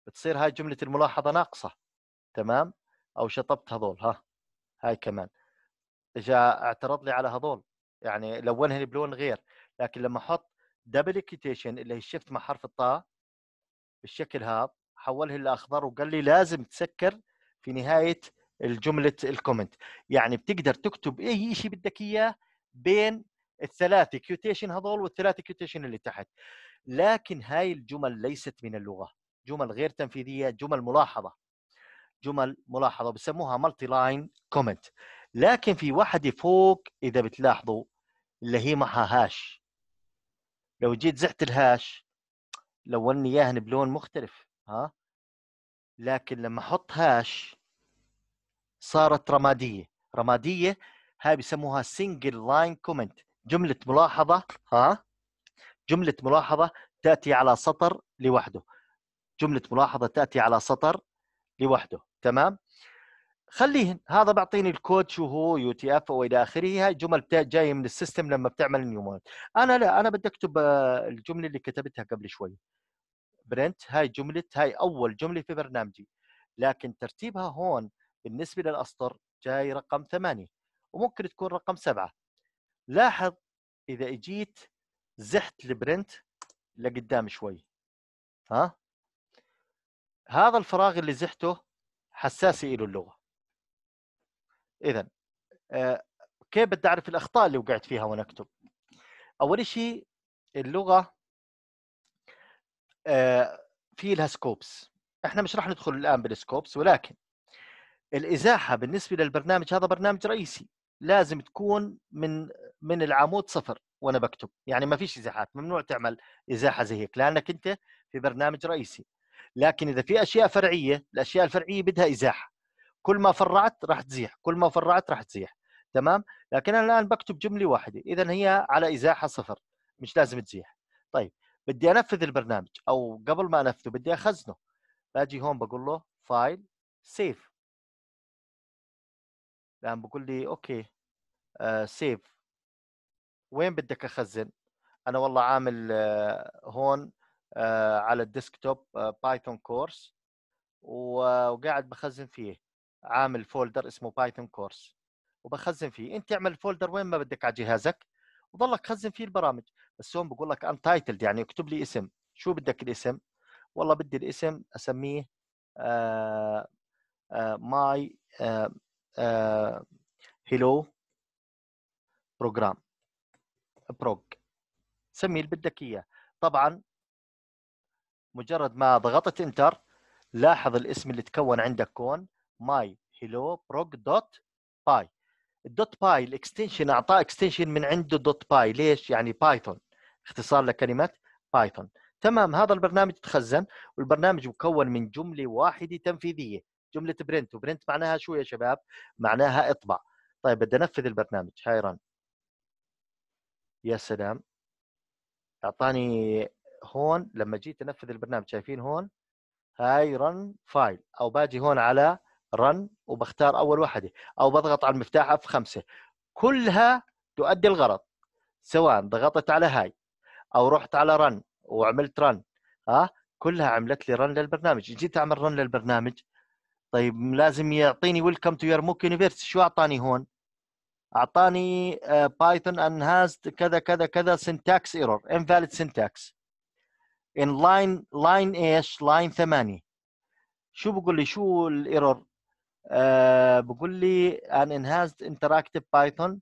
بتصير هاي جملة الملاحظة ناقصة. تمام، او شطبت هذول، ها هاي كمان اجا اعترض لي على هذول، يعني لونهن بلون غير. لكن لما احط دبل كيوتيشن اللي هي الشفت مع حرف الطاء بالشكل هذا، حولها لاخضر وقال لي لازم تسكر في نهايه الجمله الكومنت. يعني بتقدر تكتب اي شيء بدك اياه بين الثلاثه كيوتيشن هذول والثلاثه كيوتيشن اللي تحت. لكن هاي الجمل ليست من اللغه، جمل غير تنفيذيه، جمل ملاحظه، جمل ملاحظه بسموها مالتي لاين كومنت. لكن في واحده فوق اذا بتلاحظوا اللي هي معها هاش، لو جيت زحت الهاش لوني اياهن بلون مختلف، ها، لكن لما احط هاش صارت رماديه. رماديه هاي بسموها سنجل لاين كومنت، جمله ملاحظه، ها، جمله ملاحظه تاتي على سطر لوحده، جمله ملاحظه تاتي على سطر لوحده. تمام، خليهن، هذا بعطيني الكود شو هو، يو تي اف والى اخره. هاي جمل جايه من السيستم لما بتعمل نيو مود. انا لا، انا بدي اكتب الجمله اللي كتبتها قبل شوي، برنت. هاي جمله، هاي اول جمله في برنامجي، لكن ترتيبها هون بالنسبه للاسطر جاي رقم ثمانية وممكن تكون رقم سبعة. لاحظ اذا اجيت زحت البرنت لقدام شوي، ها، هذا الفراغ اللي زحته حساسي له اللغه. اذا آه كيف بدي اعرف الاخطاء اللي وقعت فيها وانا اكتب؟ اول شيء اللغه آه في لها سكوبس، احنا مش راح ندخل الان بالسكوبس، ولكن الازاحه بالنسبه للبرنامج هذا برنامج رئيسي، لازم تكون من من العمود صفر وانا بكتب، يعني ما فيش ازاحات، ممنوع تعمل ازاحه زي هيك لانك انت في برنامج رئيسي. لكن اذا في اشياء فرعيه، الاشياء الفرعيه بدها ازاحه، كل ما فرعت راح تزيح، كل ما فرعت راح تزيح. تمام، لكن انا الان بكتب جمله واحده، اذا هي على ازاحه صفر، مش لازم تزيح. طيب بدي انفذ البرنامج، او قبل ما انفذه بدي اخزنه، باجي هون بقول له فايل سيف، الان بقول لي اوكي آه سيف، وين بدك اخزن؟ انا والله عامل آه هون آه على الديسكتوب آه بايثون كورس، وقاعد بخزن فيه، عامل فولدر اسمه بايثون كورس وبخزن فيه. انت اعمل فولدر وين ما بدك على جهازك وضلك خزن فيه البرامج. بس هون بقول لك انتايتلد، يعني اكتب لي اسم، شو بدك الاسم؟ والله بدي الاسم اسميه آه آه ماي آه آه هيلو بروجرام، بروج، سمي اللي بدك اياه. طبعا مجرد ما ضغطت انتر لاحظ الاسم اللي تكون عندك هون ماي هيلو بروج دوت باي. الدوت باي الاكستنشن اعطاه اكستنشن من عنده دوت باي، ليش؟ يعني بايثون، اختصار لكلمه بايثون. تمام، هذا البرنامج تخزن، والبرنامج مكون من جمله واحده تنفيذيه، جمله برنت. وبرنت معناها شو يا شباب؟ معناها اطبع. طيب بدي انفذ البرنامج، هاي رن. يا سلام، اعطاني هون لما جيت انفذ البرنامج، شايفين هون هاي رن فايل، او باجي هون على رن وبختار اول واحده، او بضغط على المفتاح اف خمسة، كلها تؤدي الغرض، سواء ضغطت على هاي او رحت على رن وعملت رن، ها، كلها عملت لي رن للبرنامج. جيت اعمل رن للبرنامج، طيب لازم يعطيني ويلكم تو يور موك يونيفرسيتي، شو اعطاني هون؟ اعطاني بايثون انهازد كذا كذا كذا سنتاكس ايرور انفاليد سنتاكس ان لاين لاين ايش؟ لاين ثمانية. شو بقول لي؟ شو الايرور؟ آه بقول لي ان انهازد انتراكتيف بايثون،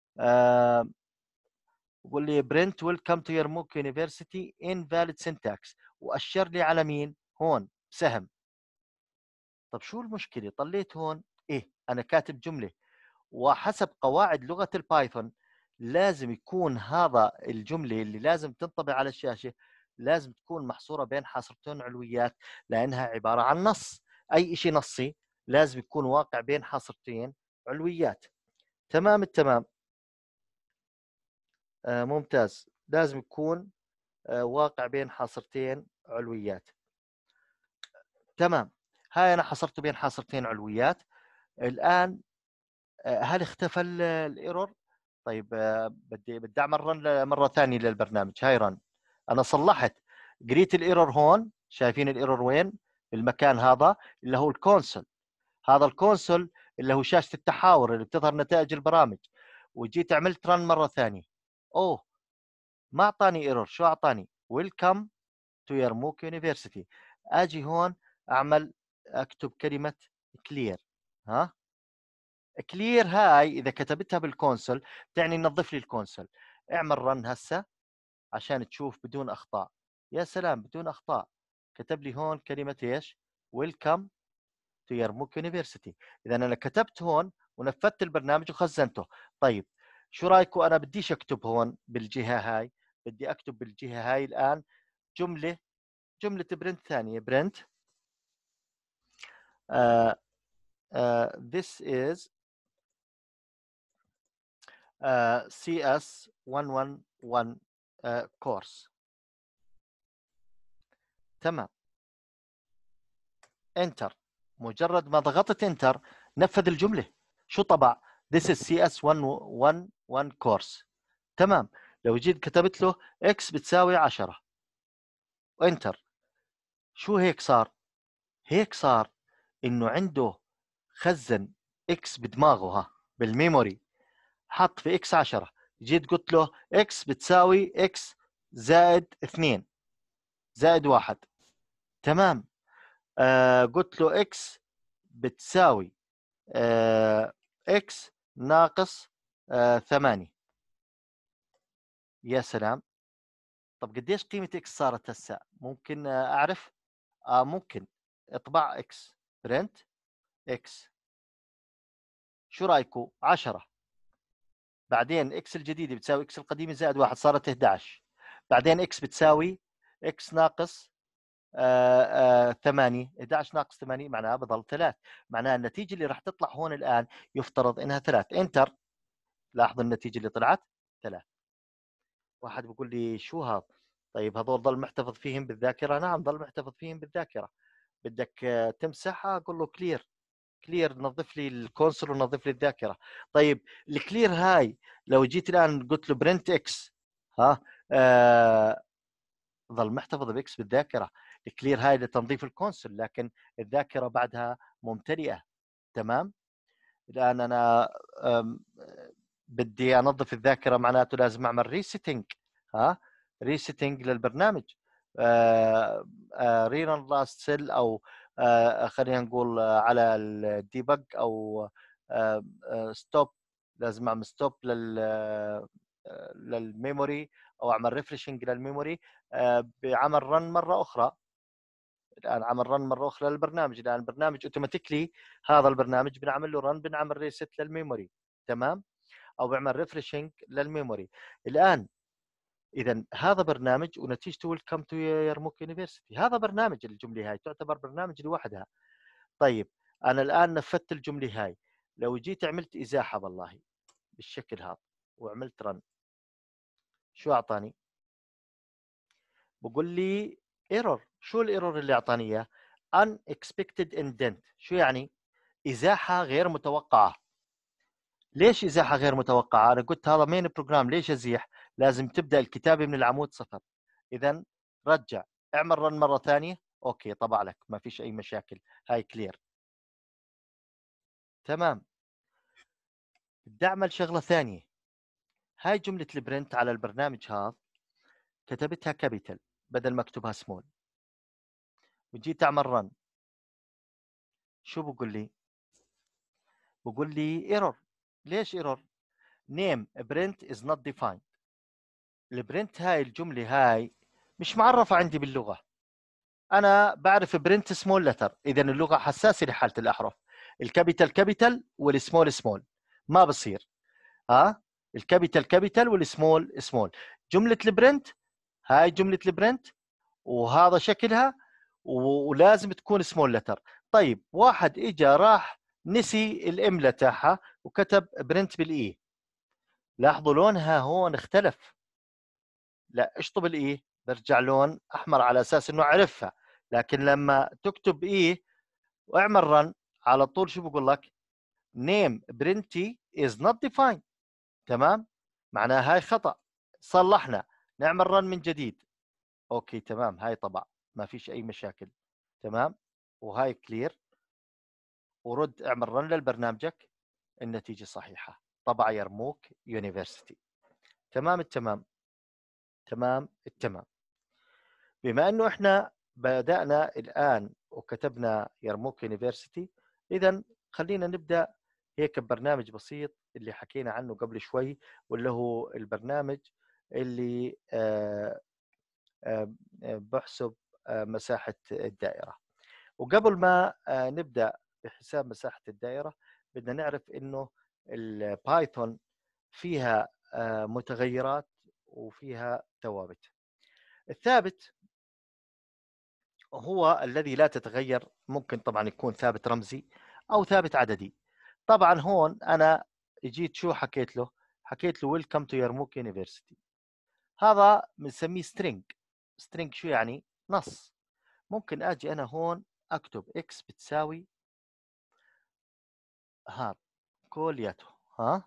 بقول لي برنت ويلكم تو يور موك يونيفرسيتي انفاليد سنتاكس، واشر لي على مين هون؟ سهم. طب شو المشكله؟ طليت هون ايه، انا كاتب جمله، وحسب قواعد لغه البايثون لازم يكون هذا الجمله اللي لازم تنطبع على الشاشه لازم تكون محصوره بين حاصرتين علويات، لانها عباره عن نص. اي شيء نصي لازم يكون واقع بين حاصرتين علويات. تمام التمام، آه ممتاز، لازم يكون آه واقع بين حاصرتين علويات. تمام، هاي انا حصرته بين حاصرتين علويات. الان آه هل اختفى الايرور؟ طيب آه بدي بدي اعمل رن مره ثانيه للبرنامج. هاي رن، انا صلحت، قريت الايرور هون، شايفين الايرور وين؟ المكان هذا اللي هو الكونسول. هذا الكونسول اللي هو شاشة التحاور اللي بتظهر نتائج البرامج. وجيت عملت رن مرة ثانية، اوه ما اعطاني ايرور. شو اعطاني؟ ويلكم تو يرموك يونيفرسيتي. اجي هون اعمل اكتب كلمة كلير. ها كلير هاي اذا كتبتها بالكونسول تعني نظف لي الكونسول. اعمل رن هسه عشان تشوف بدون اخطاء. يا سلام بدون اخطاء. كتب لي هون كلمة ايش؟ ويلكم تو يرموك يونيفرسيتي. اذا انا كتبت هون ونفذت البرنامج وخزنته. طيب شو رايكم انا بديش اكتب هون بالجهة هاي، بدي اكتب بالجهة هاي الان جملة جملة برنت ثانية. برنت uh, uh, this is uh, سي إس مية وحداشر uh, course. تمام. انتر. مجرد ما ضغطت انتر نفذ الجملة. شو طبع؟ this is سي إس مية وحداشر course. تمام. لو جيت كتبت له x بتساوي عشرة وانتر، شو هيك صار؟ هيك صار انه عنده خزن x بدماغه، ها بالميموري حط في x عشرة. جيت قلت له x بتساوي x زائد اثنين زائد واحد. تمام. آه قلت له x بتساوي آه x ناقص آه ثمانية. يا سلام. طب قديش قيمة x صارت هسه؟ ممكن آه أعرف؟ آه ممكن اطبع x برنت x. شو رايكم؟ عشرة. بعدين x الجديدة بتساوي x القديمة زائد واحد صارت إحدى عشر. بعدين x بتساوي x ناقص آه آه ثمانية. إحدى عشر ناقص ثمانية معناها بضل ثلاث. معناها النتيجة اللي راح تطلع هون الآن يفترض إنها ثلاث. انتر. لاحظوا النتيجة اللي طلعت ثلاث. واحد بيقول لي شو هذا؟ طيب هذول ضل محتفظ فيهم بالذاكرة؟ نعم ضل محتفظ فيهم بالذاكرة. بدك تمسحها قول له كلير. كلير نظف لي الكونسول ونظف لي الذاكرة. طيب الكلير هاي لو جيت الآن قلت له برنت اكس، ها آه ظل محتفظ باكس بالذاكرة. الكلير هاي لتنظيف الكونسول لكن الذاكرة بعدها ممتلئة. تمام. الآن أنا بدي انظف الذاكره معناته لازم اعمل ريسيتنج. ها ريسيتنج للبرنامج. ريرن لاست سيل او آه خلينا نقول آه على الديبج او ستوب. لازم اعمل ستوب لل للميموري او اعمل ريفرشنج للميموري آه بعمل رن مره اخرى. الان عمل رن مره اخرى للبرنامج. الان البرنامج اوتوماتيكلي هذا البرنامج بنعمل له رن بنعمل ريست للميموري. تمام. او بعمل ريفرشنج للميموري. الان اذا هذا برنامج ونتيجته ويلكم تو يرموك يونيفرسيتي. هذا برنامج. الجمله هاي تعتبر برنامج لوحدها. طيب انا الان نفذت الجمله هاي. لو جيت عملت ازاحه والله بالشكل هذا وعملت رن، شو اعطاني؟ بقول لي ايرور. شو الايرور اللي اعطاني اياه؟ unexpected indent. شو يعني؟ ازاحه غير متوقعه. ليش ازاحه غير متوقعه؟ انا قلت هذا مين بروجرام ليش ازيح؟ لازم تبدا الكتابه من العمود صفر. اذا رجع اعمل رن مره ثانيه. اوكي طبع لك ما فيش اي مشاكل. هاي كلير. تمام. بدي اعمل شغله ثانيه. هاي جمله البرنت على البرنامج هذا كتبتها كابيتال بدل ما اكتبها سمول. وجيت اعمل رن. شو بقول لي؟ بقول لي ايرور. ليش ايرور؟ نيم برنت از نوت ديفايند. البرنت هاي الجمله هاي مش معرفه عندي باللغه. انا بعرف برنت سمول لتر. اذا اللغه حساسه لحاله الاحرف. الكابيتال كابيتال والسمول سمول ما بصير. ها الكابيتال كابيتال والسمول سمول. جمله البرنت هاي جمله البرنت وهذا شكلها ولازم تكون سمول لتر. طيب واحد اجى راح نسي الاملا تاعها وكتب برنت بالاي. لاحظوا لونها هون اختلف. لا اشطب الاي برجع لون احمر على اساس انه عرفها. لكن لما تكتب ايه واعمل رن على طول شو بقول لك؟ نيم برنتي از نوت ديفايند. تمام. معناها هاي خطا. صلحنا. نعمل رن من جديد. اوكي تمام. هاي طبع ما فيش اي مشاكل. تمام. وهاي كلير، ورد اعمل رن لبرنامجك، النتيجة صحيحة، طبع يرموك يونيفرسيتي. تمام التمام، تمام التمام. بما انه احنا بدأنا الآن وكتبنا يرموك يونيفرسيتي، إذا خلينا نبدأ هيك ببرنامج بسيط اللي حكينا عنه قبل شوي، واللي هو البرنامج اللي آه، آه، بحسب آه، مساحة الدائرة. وقبل ما آه، نبدأ بحساب مساحة الدائرة، بدنا نعرف إنه البايثون فيها آه، متغيرات وفيها ثوابت. الثابت هو الذي لا تتغير، ممكن طبعا يكون ثابت رمزي أو ثابت عددي. طبعا هون أنا جيت شو حكيت له؟ حكيت له ويلكم تو يرموك يونيفرسيتي. هذا بنسميه سترينج. سترينج شو يعني؟ نص. ممكن اجي انا هون اكتب اكس بتساوي هذا كلياته، ها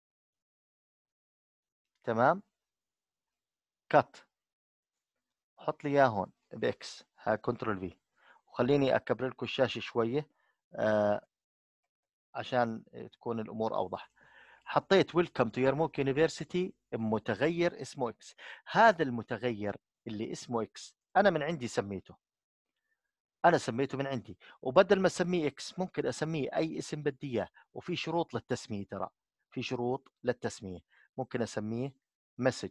تمام، كات، حط لي اياه هون باكس، ها كنترول في، وخليني اكبر لكم الشاشه شويه آه عشان تكون الامور اوضح. حطيت ويلكم تو يرموك يونيفرسيتي متغير اسمه اكس. هذا المتغير اللي اسمه اكس انا من عندي سميته، انا سميته من عندي، وبدل ما اسميه اكس ممكن اسميه اي اسم بدي اياه، وفي شروط للتسميه، ترى في شروط للتسميه. ممكن اسميه مسج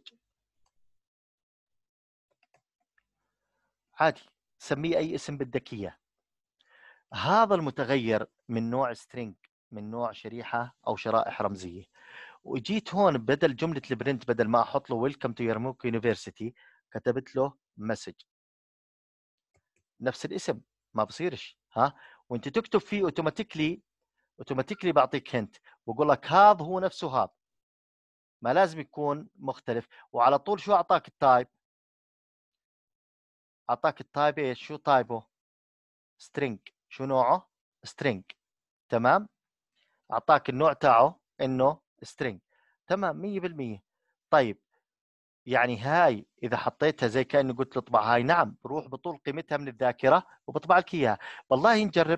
عادي، سميه اي اسم بدك اياه. هذا المتغير من نوع سترينج، من نوع شريحه او شرائح رمزيه. وجيت هون بدل جمله البرنت، بدل ما احط له ويلكم تو يرموك يونيفرسيتي، كتبت له مسج، نفس الاسم، ما بصيرش ها. وانت تكتب فيه اوتوماتيكلي، اوتوماتيكلي بعطيك هنت، بقول لك هذا هو نفسه هذا، ما لازم يكون مختلف. وعلى طول شو اعطاك التايب؟ اعطاك التايب ايش؟ شو تايبه؟ سترينج. شو نوعه؟ سترينج. تمام، اعطاك النوع تاعه انه سترينج. تمام مية بالمية. طيب يعني هاي اذا حطيتها زي كاني قلت له اطبع هاي، نعم بروح بطول قيمتها من الذاكره وبطبع لك اياها. والله نجرب.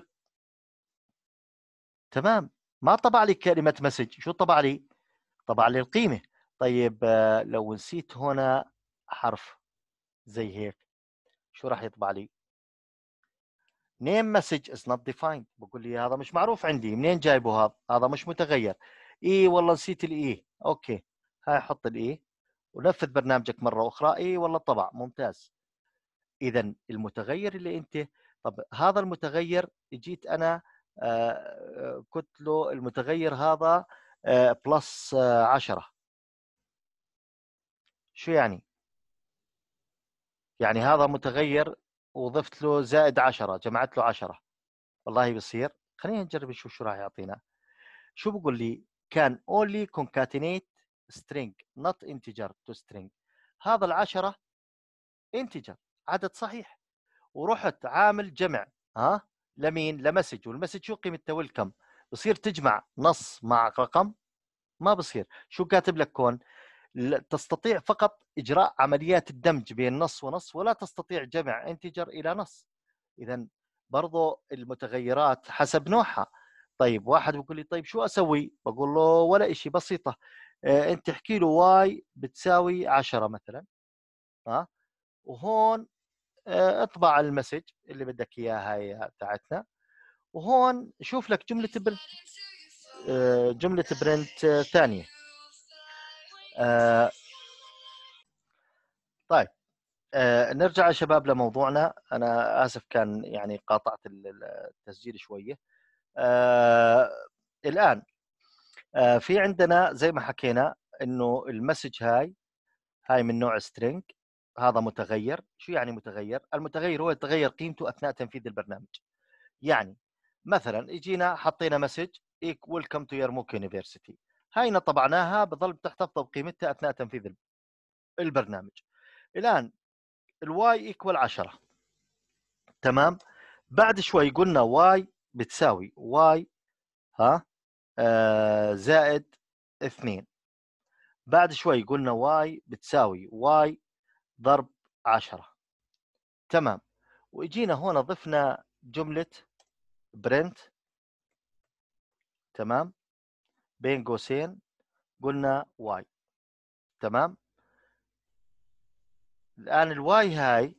تمام، ما طبع لي كلمه مسج، شو طبع لي؟ طبع لي القيمه. طيب لو نسيت هنا حرف زي هيك، شو راح يطبع لي؟ name message is not defined. بقول لي هذا مش معروف عندي، منين جايبه هذا؟ هذا مش متغير. اي والله نسيت الاي، اوكي هاي حط الاي ونفذ برنامجك مره اخرى. اي والله طبع، ممتاز. اذا المتغير اللي انت، طب هذا المتغير جيت انا آه قلت له المتغير هذا آه بلس آه عشرة، شو يعني؟ يعني هذا متغير وضفت له زائد عشرة، جمعت له عشرة، والله بيصير. خلينا نجرب نشوف شو راح يعطينا. شو بقول لي؟ كان only concatenate string not integer to string. هذا العشرة integer، عدد صحيح، ورحت عامل جمع ها لمين؟ لمسج. والمسج شو قيمته؟ ويلكم. بصير تجمع نص مع رقم؟ ما بصير. شو كاتب لك كون؟ تستطيع فقط إجراء عمليات الدمج بين نص ونص، ولا تستطيع جمع انتجر إلى نص. إذا برضو المتغيرات حسب نوعها. طيب واحد بيقول لي طيب شو أسوي؟ بقول له ولا إشي، بسيطة. آه أنت احكي له واي بتساوي عشرة مثلا، ها، وهون آه اطبع المسج اللي بدك إياها هاي تاعتنا، وهون شوف لك جملة برنت، آه جملة برنت آه ثانية. آه طيب آه نرجع يا شباب لموضوعنا. أنا آسف كان يعني قاطعت التسجيل شوية. آه الآن آه في عندنا زي ما حكينا إنه المسج هاي هاي من نوع string. هذا متغير. شو يعني متغير؟ المتغير هو يتغير قيمته أثناء تنفيذ البرنامج. يعني مثلا اجينا حطينا مسج welcome to Yarmouk University، هاي طبعناها بظل تحتفظ بقيمتها أثناء تنفيذ البرنامج. الآن الواي ايكوال عشرة، تمام. بعد شوي قلنا واي بتساوي واي ها آه زائد اثنين. بعد شوي قلنا واي بتساوي واي ضرب عشرة، تمام. واجينا هنا ضفنا جملة برنت، تمام، بين قوسين قلنا واي، تمام. الآن الواي هاي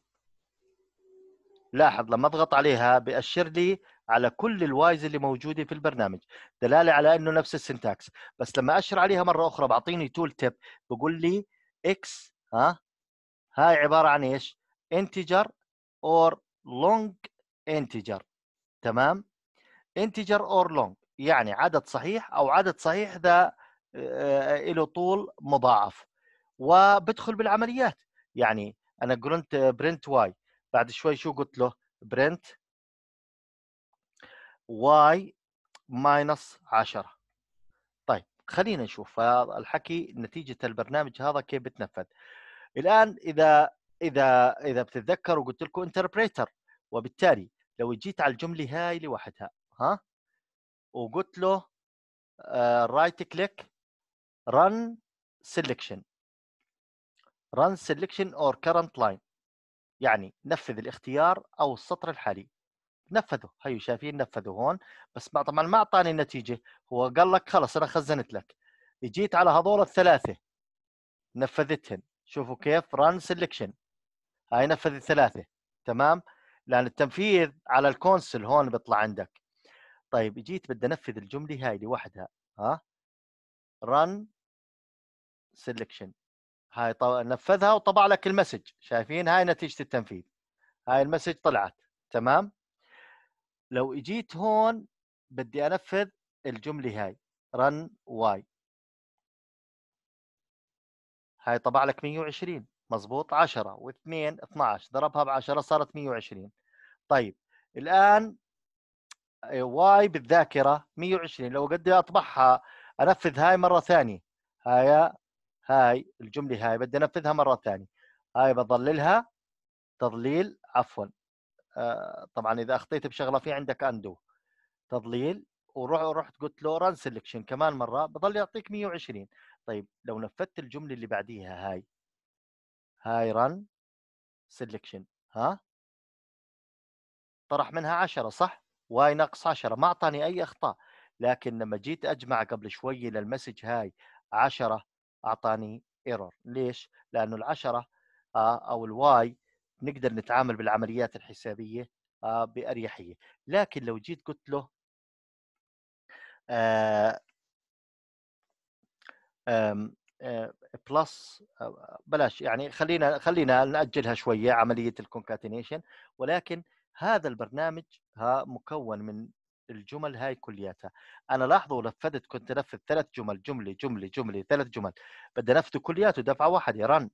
لاحظ لما اضغط عليها بيأشر لي على كل الوايز اللي موجوده في البرنامج، دلاله على انه نفس السنتاكس. بس لما اشر عليها مره اخرى بعطيني تول تيب بقول لي اكس، ها هاي عباره عن ايش؟ انتجر اور لونج انتجر، تمام. انتجر اور لونج يعني عدد صحيح او عدد صحيح ذا له طول مضاعف، وبدخل بالعمليات. يعني انا قلت برنت واي، بعد شوي شو قلت له؟ برنت واي ماينس عشرة. طيب خلينا نشوف هذا الحكي نتيجة البرنامج هذا كيف بتنفذ. الآن إذا إذا إذا بتتذكروا قلت لكم انتربريتر، وبالتالي لو جيت على الجملة هاي لوحدها، ها، وقلت له رايت كليك رن سيلكشن، رن سيلكشن اور كرنت لاين، يعني نفذ الاختيار او السطر الحالي. نفذه، هيو شايفين نفذه هون، بس طبعا ما اعطاني النتيجه، هو قال لك خلص انا خزنت لك. جيت على هذول الثلاثه نفذتهن، شوفوا كيف ران سيلكشن، هاي نفذ الثلاثه، تمام، لان التنفيذ على الكونسل هون بيطلع عندك. طيب جيت بدي انفذ الجمله هاي لوحدها، ها، ران سيلكشن، هاي نفذها وطبع لك المسج، شايفين هاي نتيجه التنفيذ، هاي المسج طلعت، تمام. لو اجيت هون بدي انفذ الجمله هاي رن واي، هاي طبع لك مية وعشرين، مظبوط، عشرة و2 اثناشر، ضربها ب عشرة صارت مية وعشرين. طيب الان واي بالذاكره مية وعشرين، لو بدي اطبعها انفذ هاي مره ثانيه، هاي هاي الجمله هاي بدي انفذها مره ثانيه، هاي بضللها تضليل، عفوا آه طبعا اذا اخطيت بشغله في عندك اندو، تضليل، وروح رحت قلت له ران سيلكشن كمان مره بضل يعطيك مية وعشرين. طيب لو نفذت الجمله اللي بعديها هاي، هاي ران سيلكشن، ها، طرح منها عشرة صح؟ واي ناقص عشرة، ما اعطاني اي اخطاء. لكن لما جيت اجمع قبل شوي للمسج هاي عشرة اعطاني ايرور. ليش؟ لانه العشرة آه او الواي نقدر نتعامل بالعمليات الحسابيه آه باريحيه. لكن لو جيت قلت له آه بلس، بلاش يعني، خلينا خلينا ناجلها شويه عمليه الكونكاتينيشن. ولكن هذا البرنامج ها مكون من الجمل هاي كلياتها. انا لاحظوا نفذت، كنت انفذ ثلاث جمل، جمله جمله جمله ثلاث جمل، بدي انفذه كلياته دفعه واحده رن.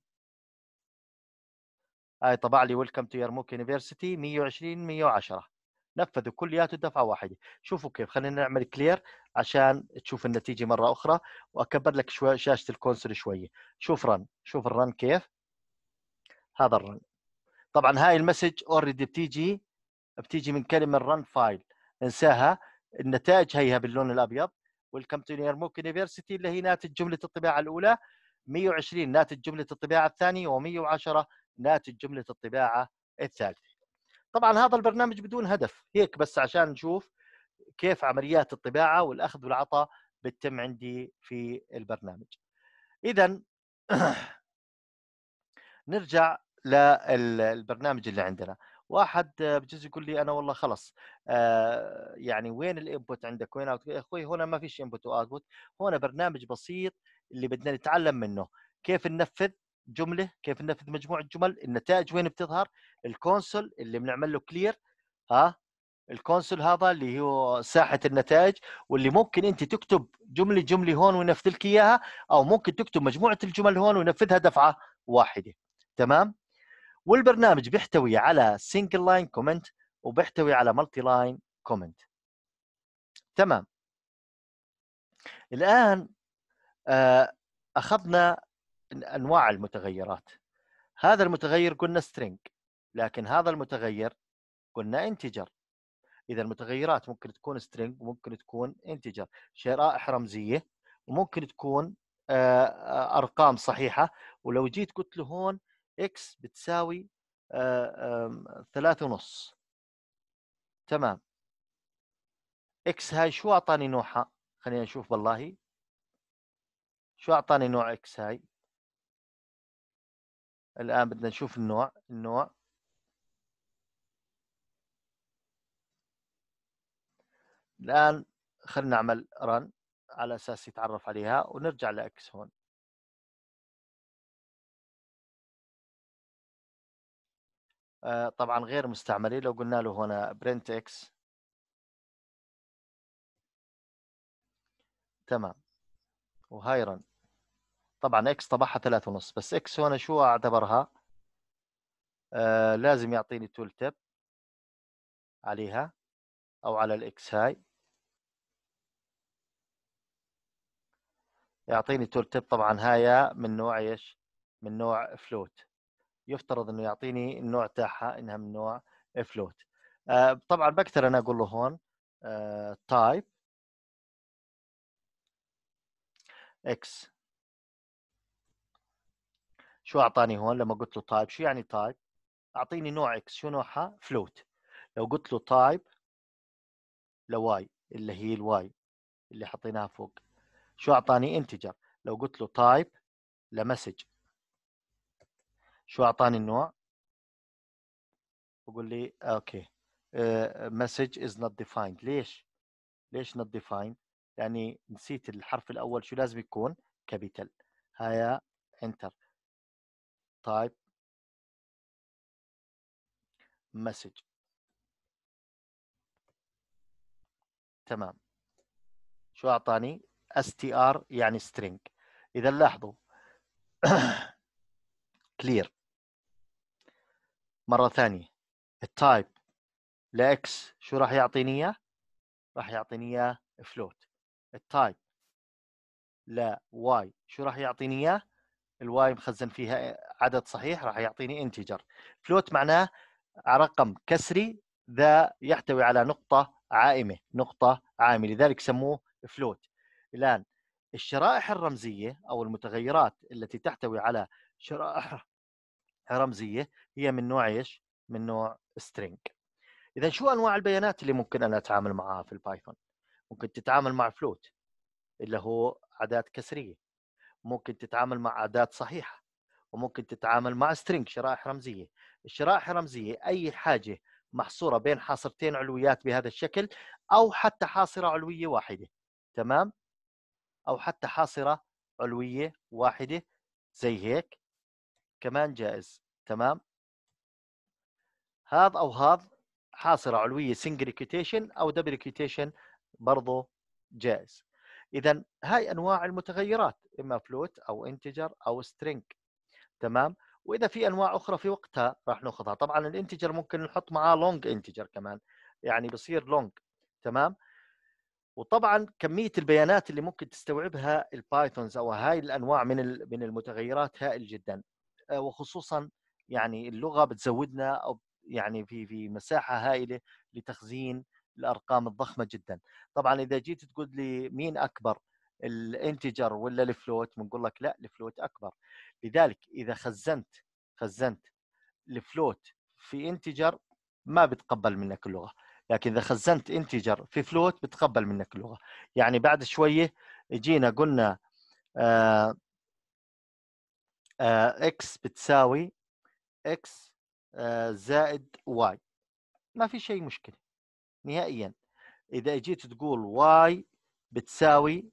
هاي طبع لي ويلكم تو يرموك يونيفرسيتي مية وعشرين مية وعشرة، نفذوا كلياته دفعه واحده. شوفوا كيف، خلينا نعمل كلير عشان تشوف النتيجه مره اخرى، واكبر لك شوي شاشه الكونسول شويه. شوف رن، شوف الرن كيف، هذا الرن. طبعا هاي المسج اوريدي بتيجي بتيجي من كلمه رن فايل، انساها. النتائج هيها باللون الابيض، ويلكم تو يرموك يونيفرسيتي اللي هي ناتج جمله الطباعه الاولى، مية وعشرين ناتج جمله الطباعه الثانيه، ومية وعشرة ناتج جمله الطباعه الثالثه. طبعا هذا البرنامج بدون هدف، هيك بس عشان نشوف كيف عمليات الطباعه والاخذ والعطاء بتتم عندي في البرنامج. اذا نرجع للبرنامج اللي عندنا. واحد بجوز يقول لي انا والله خلص آه يعني وين الانبوت عندك، وين اوت؟ اخوي هنا ما فيش انبوت واوتبوت، هنا برنامج بسيط اللي بدنا نتعلم منه كيف ننفذ جمله، كيف ننفذ مجموعه جمل، النتائج وين بتظهر، الكونسول اللي بنعمل له كلير، ها، الكونسول هذا اللي هو ساحه النتائج، واللي ممكن انت تكتب جمله جمله هون وينفذ لك اياها، او ممكن تكتب مجموعه الجمل هون وينفذها دفعه واحده، تمام. والبرنامج بيحتوي على سنجل لاين كومنت، وبيحتوي على مالتي لاين كومنت، تمام. الان آه، اخذنا انواع المتغيرات. هذا المتغير قلنا string، لكن هذا المتغير قلنا integer. اذا المتغيرات ممكن تكون string وممكن تكون integer، شرائح رمزيه، وممكن تكون آه، آه، ارقام صحيحه. ولو جيت قلت له هون x بتساوي آه، آم، ثلاثة ونص، تمام. اكس هاي شو اعطاني نوعها؟ خلينا نشوف والله شو اعطاني نوع اكس هاي. الان بدنا نشوف النوع النوع الان خلينا نعمل رن على اساس يتعرف عليها ونرجع لاكس هون. آه طبعا غير مستعمله. لو قلنا له هنا برنت اكس تمام وهاي رن. طبعا اكس طبعها ثلاثة ونص بس اكس هنا شو اعتبرها؟ آه لازم يعطيني تول تيب عليها او على الاكس هاي. يعطيني تول تيب طبعا هاي من نوع ايش؟ من نوع فلوت. يفترض انه يعطيني النوع تاعها انها من نوع فلوت. آه طبعا بقدر انا اقول له هون تايب اكس. شو اعطاني هون لما قلت له تايب؟ شو يعني تايب؟ اعطيني نوع اكس. شو نوعها؟ فلوت. لو قلت له تايب لواي اللي هي الواي اللي حطيناها فوق شو اعطاني؟ انتجر. لو قلت له تايب لمسج شو اعطاني النوع؟ بقول لي اوكي مسج از نوت ديفايند. ليش؟ ليش نوت ديفايند؟ يعني نسيت الحرف الاول شو لازم يكون؟ كابيتال. هيا انتر تايب مسج. تمام. شو اعطاني؟ str يعني string. اذا لاحظوا كلير مره ثانيه التايب لاكس شو راح يعطيني اياه؟ راح يعطيني اياه فلوت. التايب لا واي شو راح يعطيني اياه؟ الواي مخزن فيها عدد صحيح راح يعطيني انتجر. فلوت معناه رقم كسري ذا يحتوي على نقطة عائمة نقطة عائمة لذلك سموه فلوت. الآن الشرائح الرمزية أو المتغيرات التي تحتوي على شرائح رمزية هي من نوع ايش؟ من نوع string. إذا شو أنواع البيانات اللي ممكن أنا أتعامل معها في البايثون؟ ممكن تتعامل مع فلوت اللي هو أعداد كسرية. ممكن تتعامل مع أعداد صحيحة. وممكن تتعامل مع سترينج شرائح رمزية. الشرائح الرمزية أي حاجة محصورة بين حاصرتين علويات بهذا الشكل أو حتى حاصرة علوية واحدة. تمام؟ أو حتى حاصرة علوية واحدة زي هيك كمان جائز. تمام؟ هذا أو هذا حاصرة علوية سنجل كيوتيشن أو دبل كيوتيشن برضو جائز. إذا هاي أنواع المتغيرات إما فلوت أو انتجر أو سترينج. تمام. واذا في انواع اخرى في وقتها راح ناخذها. طبعا الانتجر ممكن نحط معاه لونج انتجر كمان يعني بصير لونج. تمام. وطبعا كميه البيانات اللي ممكن تستوعبها البايثونز او هاي الانواع من من المتغيرات هائل جدا. وخصوصا يعني اللغه بتزودنا او يعني في في مساحه هائله لتخزين الارقام الضخمه جدا. طبعا اذا جيت تقول لي مين اكبر الانتجر ولا الفلوت بنقول لك لا الفلوت اكبر. لذلك اذا خزنت خزنت الفلوت في انتجر ما بتقبل منك اللغه. لكن اذا خزنت انتجر في فلوت بتقبل منك اللغه. يعني بعد شويه جينا قلنا آه آه اكس بتساوي اكس آه زائد واي ما في شيء مشكله نهائيا. اذا اجيت تقول واي بتساوي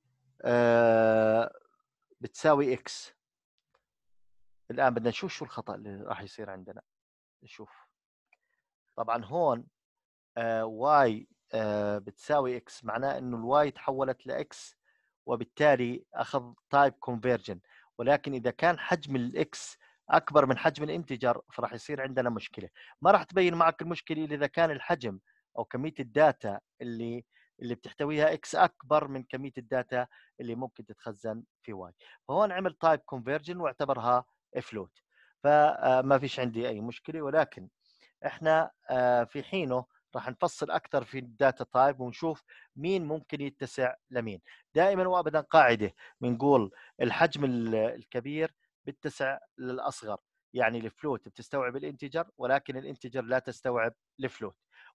آه بتساوي اكس. الان بدنا نشوف شو الخطا اللي راح يصير عندنا. نشوف طبعا هون واي آه بتساوي اكس معناه انه الواي تحولت لاكس وبالتالي اخذ تايب كونفرجن. ولكن اذا كان حجم الاكس اكبر من حجم الانتجر فراح يصير عندنا مشكله. ما راح تبين معك المشكله الا اذا كان الحجم او كميه الداتا اللي اللي بتحتويها اكس اكبر من كميه الداتا اللي ممكن تتخزن في واي. فهون عمل تايب كونفرجن واعتبرها فلوت. فما فيش عندي اي مشكله. ولكن احنا في حينه راح نفصل اكثر في الداتا تايب ونشوف مين ممكن يتسع لمين. دائما وابدا قاعده بنقول الحجم الكبير بيتسع للاصغر. يعني الفلوت بتستوعب الانتجر ولكن الانتجر لا تستوعب الفلوت.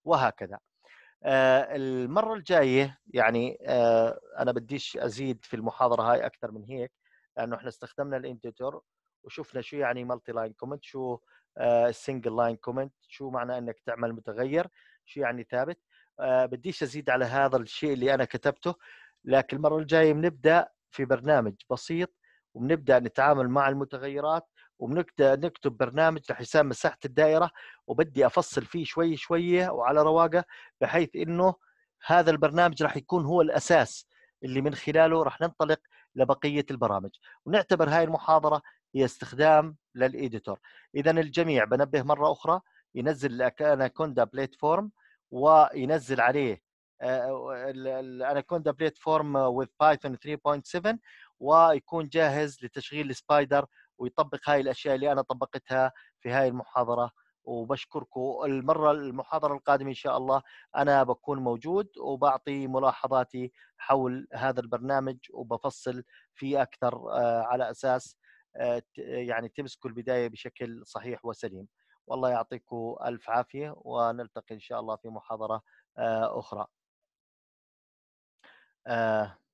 وهكذا. آآ المرّة الجاية يعني آآ أنا بديش أزيد في المحاضرة هاي أكتر من هيك، لإنه إحنا استخدمنا الeditor وشُفنا شو يعني multi line comment، شو آآ single line comment، شو معنى إنك تعمل متغيّر، شو يعني ثابت. آآ بديش أزيد على هذا الشيء اللي أنا كتبته، لكن المرّة الجاية بنبدأ في برنامج بسيط، وبنبدأ نتعامل مع المتغيّرات، وبنبدأ نكتب برنامج لحساب مساحة الدائرة، وبدي أفصّل فيه شوي، شوية وعلى رواقة، بحيث إنه هذا البرنامج راح يكون هو الأساس اللي من خلاله راح ننطلق لبقية البرامج. ونعتبر هاي المحاضرة هي استخدام للإيديتور. إذا الجميع بنبه مرة أخرى ينزل الأناكوندا بلاتفورم، وينزل عليه الأناكوندا بلاتفورم with بايثون ثري بوينت سفن، ويكون جاهز لتشغيل السبايدر، ويطبق هاي الأشياء اللي أنا طبقتها في هاي المحاضرة. وبشكركم. المرة المحاضرة القادمة إن شاء الله أنا بكون موجود وبعطي ملاحظاتي حول هذا البرنامج، وبفصل فيه أكثر آه، على أساس آه، ت- يعني تمسكوا البداية بشكل صحيح وسليم. والله يعطيكم ألف عافية، ونلتقي إن شاء الله في محاضرة آه، أخرى. آه،